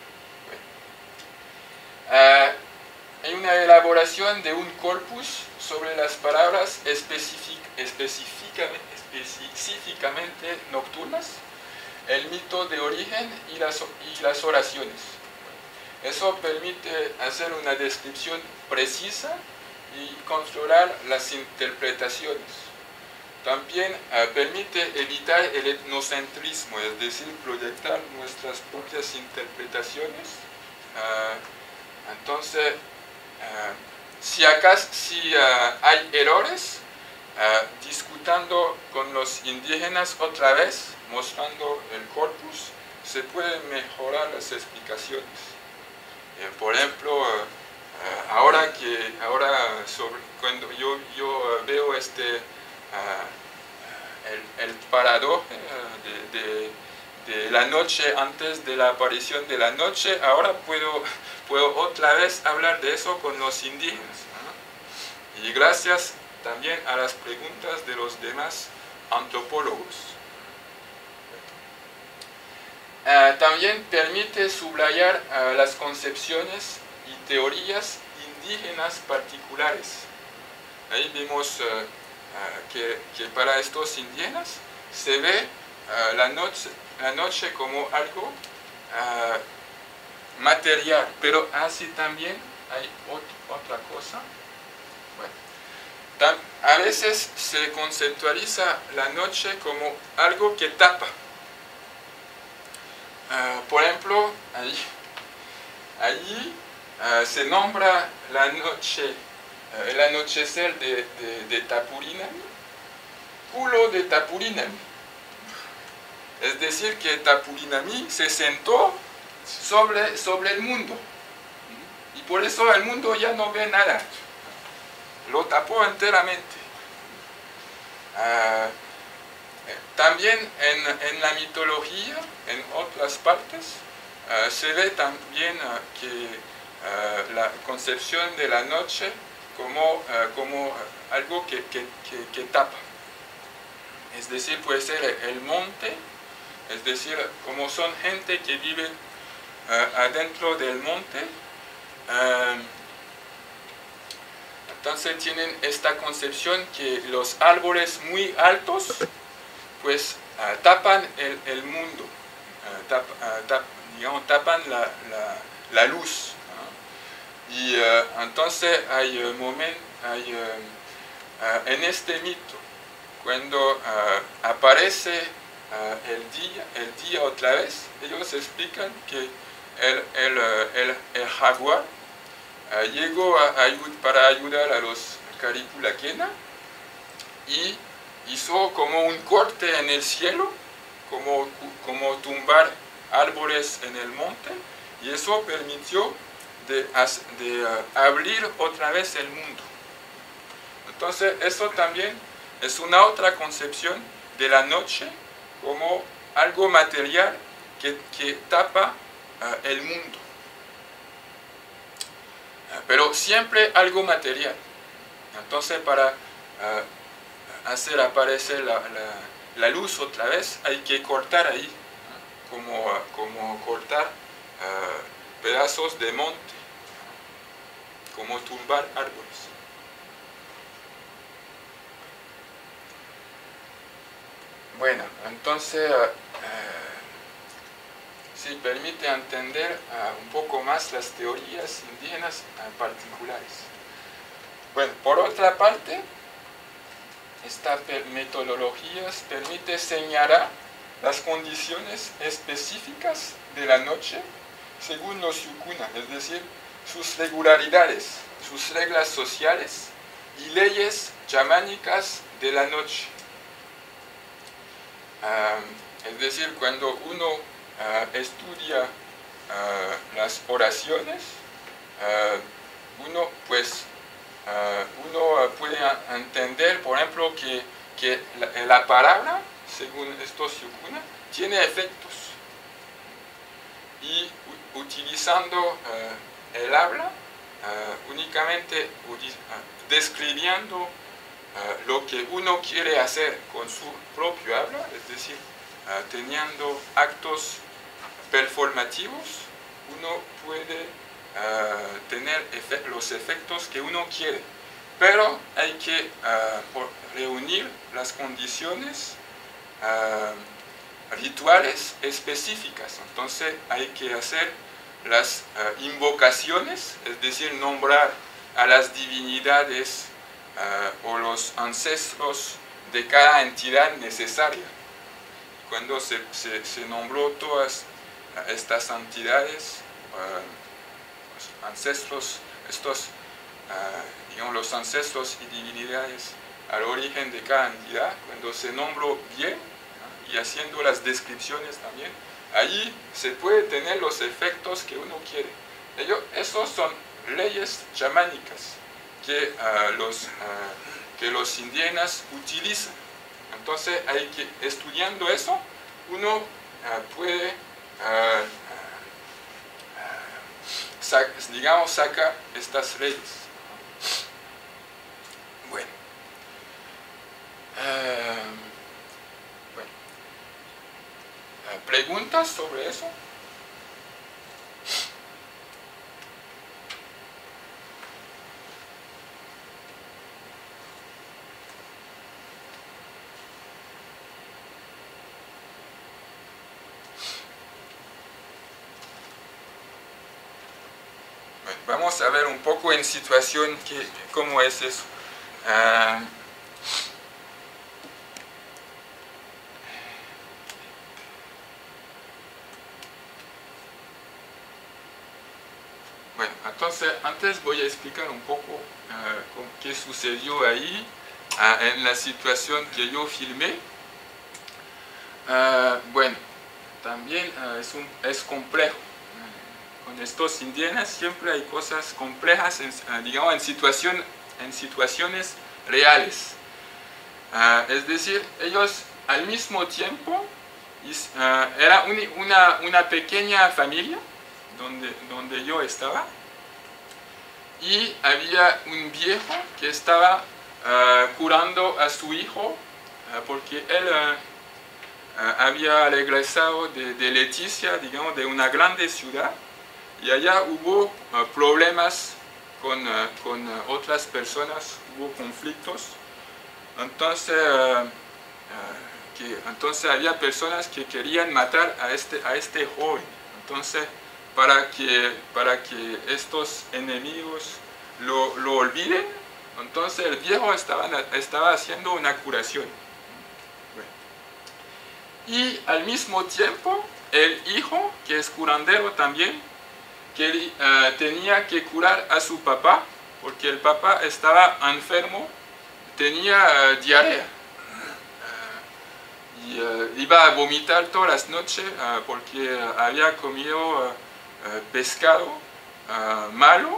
Speaker 1: Bueno, hay una elaboración de un corpus sobre las palabras específicamente específicamente nocturnas, el mito de origen y las oraciones. Eso permite hacer una descripción precisa y controlar las interpretaciones. También permite evitar el etnocentrismo, es decir, proyectar nuestras propias interpretaciones. Entonces, si hay errores, discutiendo con los indígenas otra vez, mostrando el corpus, se pueden mejorar las explicaciones. Por ejemplo, cuando yo veo el paradojo de la noche antes de la aparición de la noche, ahora puedo otra vez hablar de eso con los indígenas, ¿no? Y gracias también a las preguntas de los demás antropólogos. También permite subrayar las concepciones y teorías indígenas particulares. Ahí vemos que para estos indígenas se ve la noche como algo material, pero así también hay otra cosa. Bueno, a veces se conceptualiza la noche como algo que tapa. Por ejemplo, allí se nombra la noche, el anochecer de Tapurinami, culo de Tapurinami. Es decir, que Tapurinami se sentó sobre el mundo. Y por eso el mundo ya no ve nada. Lo tapó enteramente. También en la mitología, en otras partes, se ve también que la concepción de la noche como algo que tapa. Es decir, puede ser el monte, es decir, como son gente que vive adentro del monte, entonces tienen esta concepción que los árboles muy altos pues tapan el mundo, tapan la luz, ¿no? Y entonces en este mito, cuando aparece el día otra vez, ellos explican que el jaguar llegó para ayudar a los Caripulaquena y hizo como un corte en el cielo, como tumbar árboles en el monte, y eso permitió de abrir otra vez el mundo. Entonces eso también es una otra concepción de la noche como algo material que tapa el mundo. Pero siempre algo material. Entonces para hacer aparecer la luz otra vez hay que cortar ahí, como cortar pedazos de monte, como tumbar árboles. Bueno, entonces sí permite entender un poco más las teorías indígenas particulares. Bueno, por otra parte, esta metodología permite señalar las condiciones específicas de la noche según los yukuna, es decir, sus regularidades, sus reglas sociales y leyes chamánicas de la noche. Es decir, cuando uno estudia las oraciones, uno puede entender, por ejemplo, que la palabra, según estos yukuna, tiene efectos. Y utilizando el habla, únicamente describiendo lo que uno quiere hacer con su propio habla, es decir, teniendo actos performativos, uno puede tener los efectos que uno quiere. pero hay que reunir las condiciones rituales específicas. Entonces hay que hacer las invocaciones, es decir, nombrar a las divinidades o los ancestros de cada entidad necesaria. Cuando se nombró todas estas entidades, los ancestros, digamos, los ancestros y divinidades al origen de cada entidad, cuando se nombró bien y haciendo las descripciones también, ahí se puede tener los efectos que uno quiere. Esos son leyes chamánicas que los indígenas utilizan. Entonces, estudiando eso, uno puede, digamos, sacar estas leyes. Bueno. ¿Preguntas sobre eso? Bueno, vamos a ver un poco en situación cómo es eso. Bueno, entonces antes voy a explicar un poco qué sucedió ahí en la situación que yo filmé. Bueno, también es complejo. Con estos indígenas siempre hay cosas complejas, digamos, en situaciones reales. Es decir, ellos al mismo tiempo, era una pequeña familia donde yo estaba, y había un viejo que estaba curando a su hijo porque él había regresado de Leticia, digamos, de una grande ciudad, y allá hubo problemas con otras personas, hubo conflictos. Entonces había personas que querían matar a este joven. Entonces, para que estos enemigos lo olviden, entonces el viejo estaba haciendo una curación. Bueno. Y al mismo tiempo, el hijo, que es curandero también, que tenía que curar a su papá, porque el papá estaba enfermo, tenía diarrea. Y iba a vomitar todas las noches porque había comido pescado malo,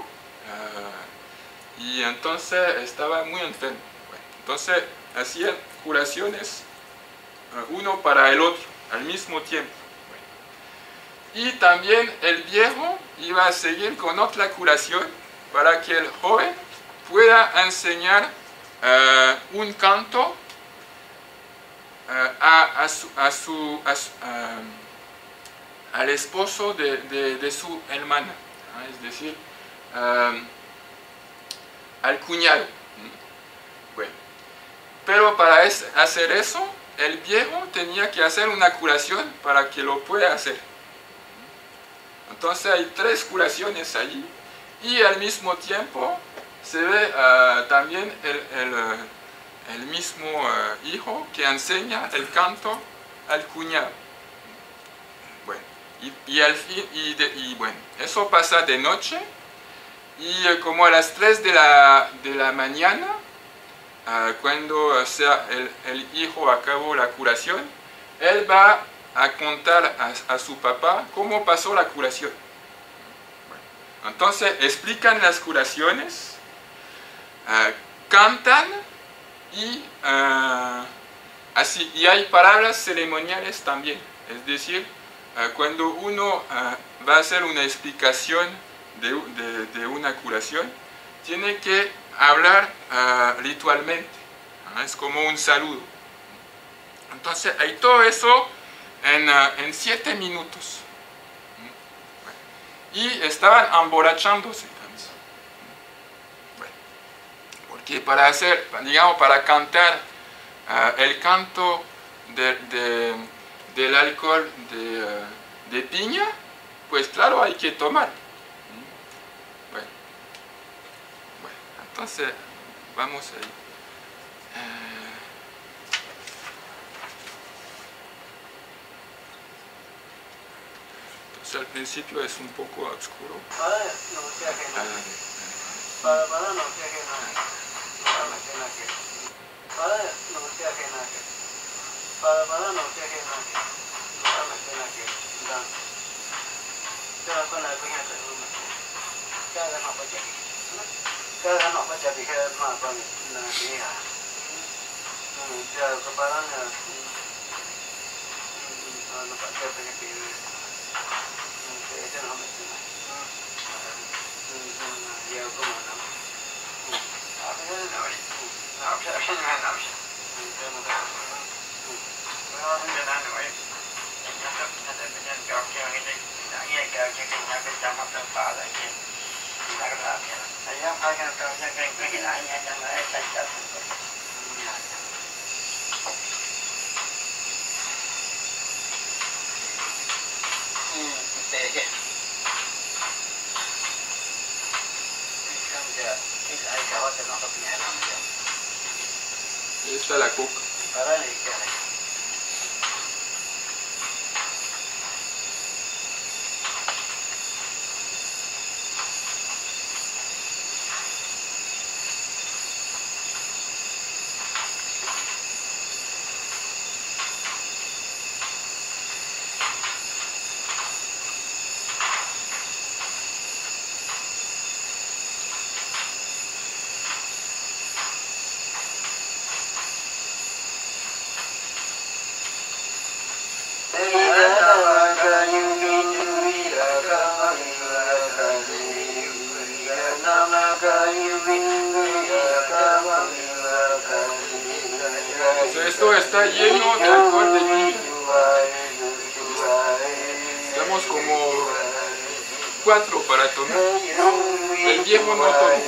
Speaker 1: y entonces estaba muy enfermo. Bueno, entonces hacían curaciones uno para el otro al mismo tiempo. Bueno. Y también el viejo iba a seguir con otra curación para que el joven pueda enseñar un canto al esposo de su hermana, es decir, al cuñado. Bueno, pero para hacer eso, el viejo tenía que hacer una curación para que lo pueda hacer. Entonces hay 3 curaciones allí, y al mismo tiempo se ve también el mismo hijo que enseña el canto al cuñado. Bueno, y bueno, eso pasa de noche, y como a las 3 de la mañana, cuando el hijo acabó la curación, él va a contar a su papá cómo pasó la curación. Bueno, entonces explican las curaciones, cantan, y así, y hay palabras ceremoniales también. Es decir, cuando uno va a hacer una explicación de una curación, tiene que hablar ritualmente, es como un saludo. Entonces hay todo eso en 7 minutos. Y estaban emborrachándose. Bueno, que para hacer, digamos, para cantar el canto del alcohol de piña, pues claro, hay que tomar. Bueno, entonces vamos ahí. Entonces al principio es un poco oscuro. Ahí está la coca. Esto está lleno de alcohol de piña. Estamos como 4 para tomar. El viejo no toma.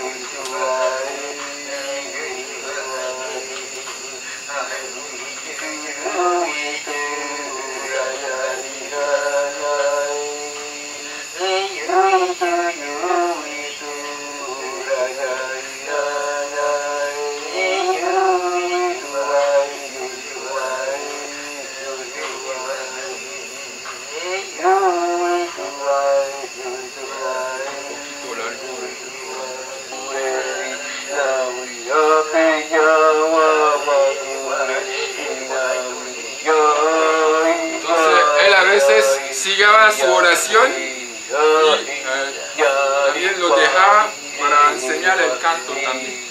Speaker 1: Sigaba su oración y también lo dejaba para enseñar el canto también.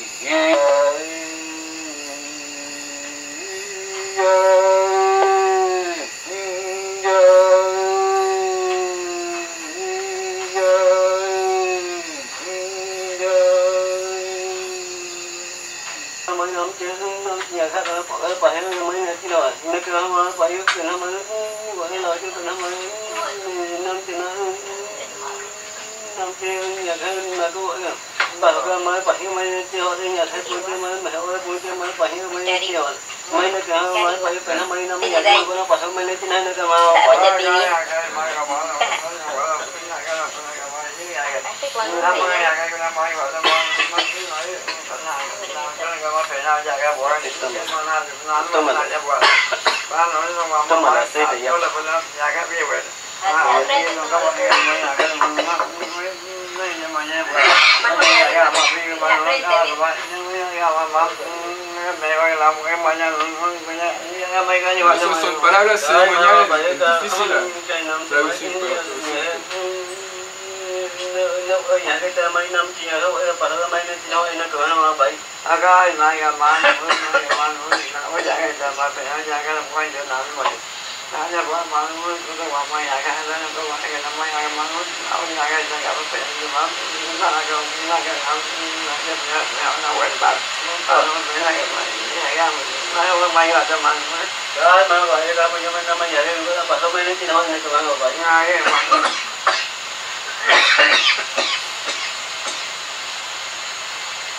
Speaker 1: Esas son palabras ceremoniales difíciles de traducir.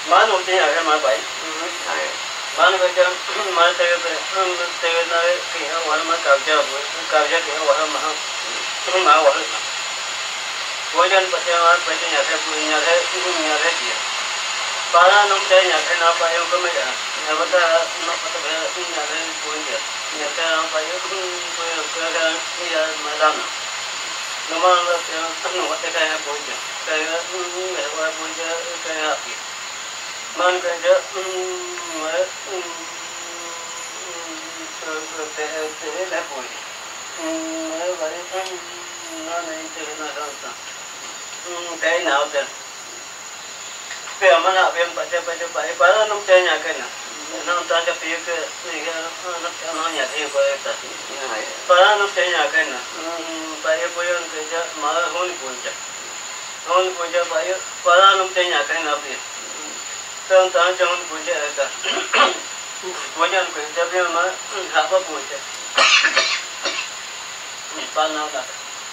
Speaker 5: mano tiene que más país mano que ya más te na que ahora más cabja que ahora más voy a pasar más pequeña que puña de día para no te ya que no para yo comer ya bata no para que ya de puña ya que no para yo que ya madana no más no te cae puña que me voy a puña que aquí man que ya te la puña nó này thì nó sao cái nào thì bây mà nào bây bây nó chơi nhà cái nào nó ta cho phía cái này nó nhà thì phải ta bây nó chơi nhà cái nào bây cái giờ mà hôn bây nó chơi nhà cái nào bây ta cho hôn cái giờ bây mà học bao nó là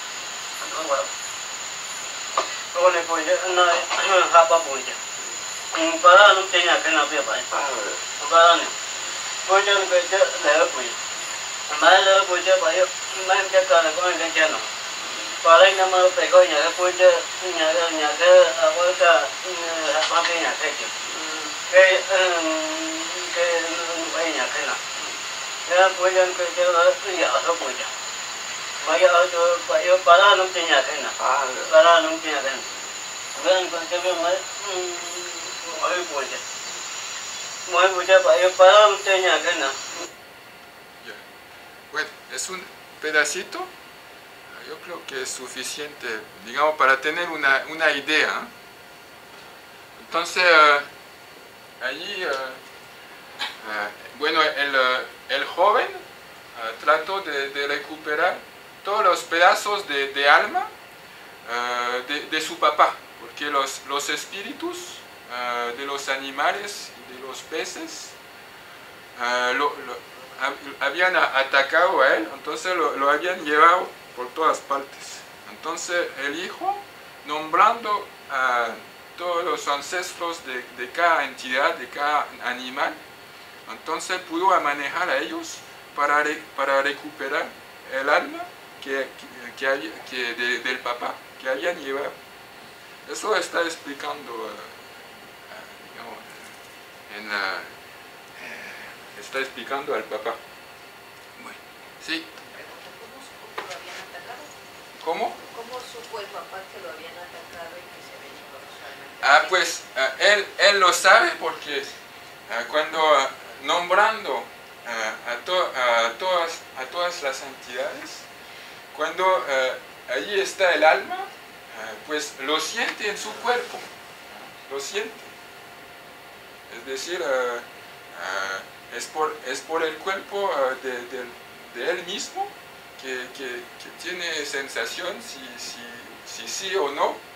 Speaker 5: con này bây giờ nó học bao para no tenía que no había para no pues yo que yo le fui más le pues yo para yo más ya cara con el que no para no me pegó ya pues yo ya que ahora más bien ya que vaya que no ya pues yo que yo ya eso pues ya vaya yo para no tenía que no para no tenía que no ven con que me
Speaker 1: Bueno, es un pedacito, yo creo que es suficiente, digamos, para tener una idea. Entonces, allí, bueno, el joven trató de recuperar todos los pedazos de alma de su papá, porque los espíritus de los animales y de los peces habían atacado a él, entonces lo habían llevado por todas partes. Entonces el hijo, nombrando a todos los ancestros de cada entidad, de cada animal, entonces pudo manejar a ellos para recuperar el alma del papá que habían llevado. Eso está explicando, está explicando al papá. Bueno, sí.
Speaker 3: ¿Cómo supo que lo habían atacado?
Speaker 1: ¿Cómo?
Speaker 3: ¿Cómo supo el papá que lo habían atacado y que se habían ido?
Speaker 1: Pues él lo sabe porque cuando nombrando a todas las entidades, cuando allí está el alma, pues lo siente en su cuerpo, lo siente. Es decir, es por el cuerpo de él mismo que tiene sensación si sí o no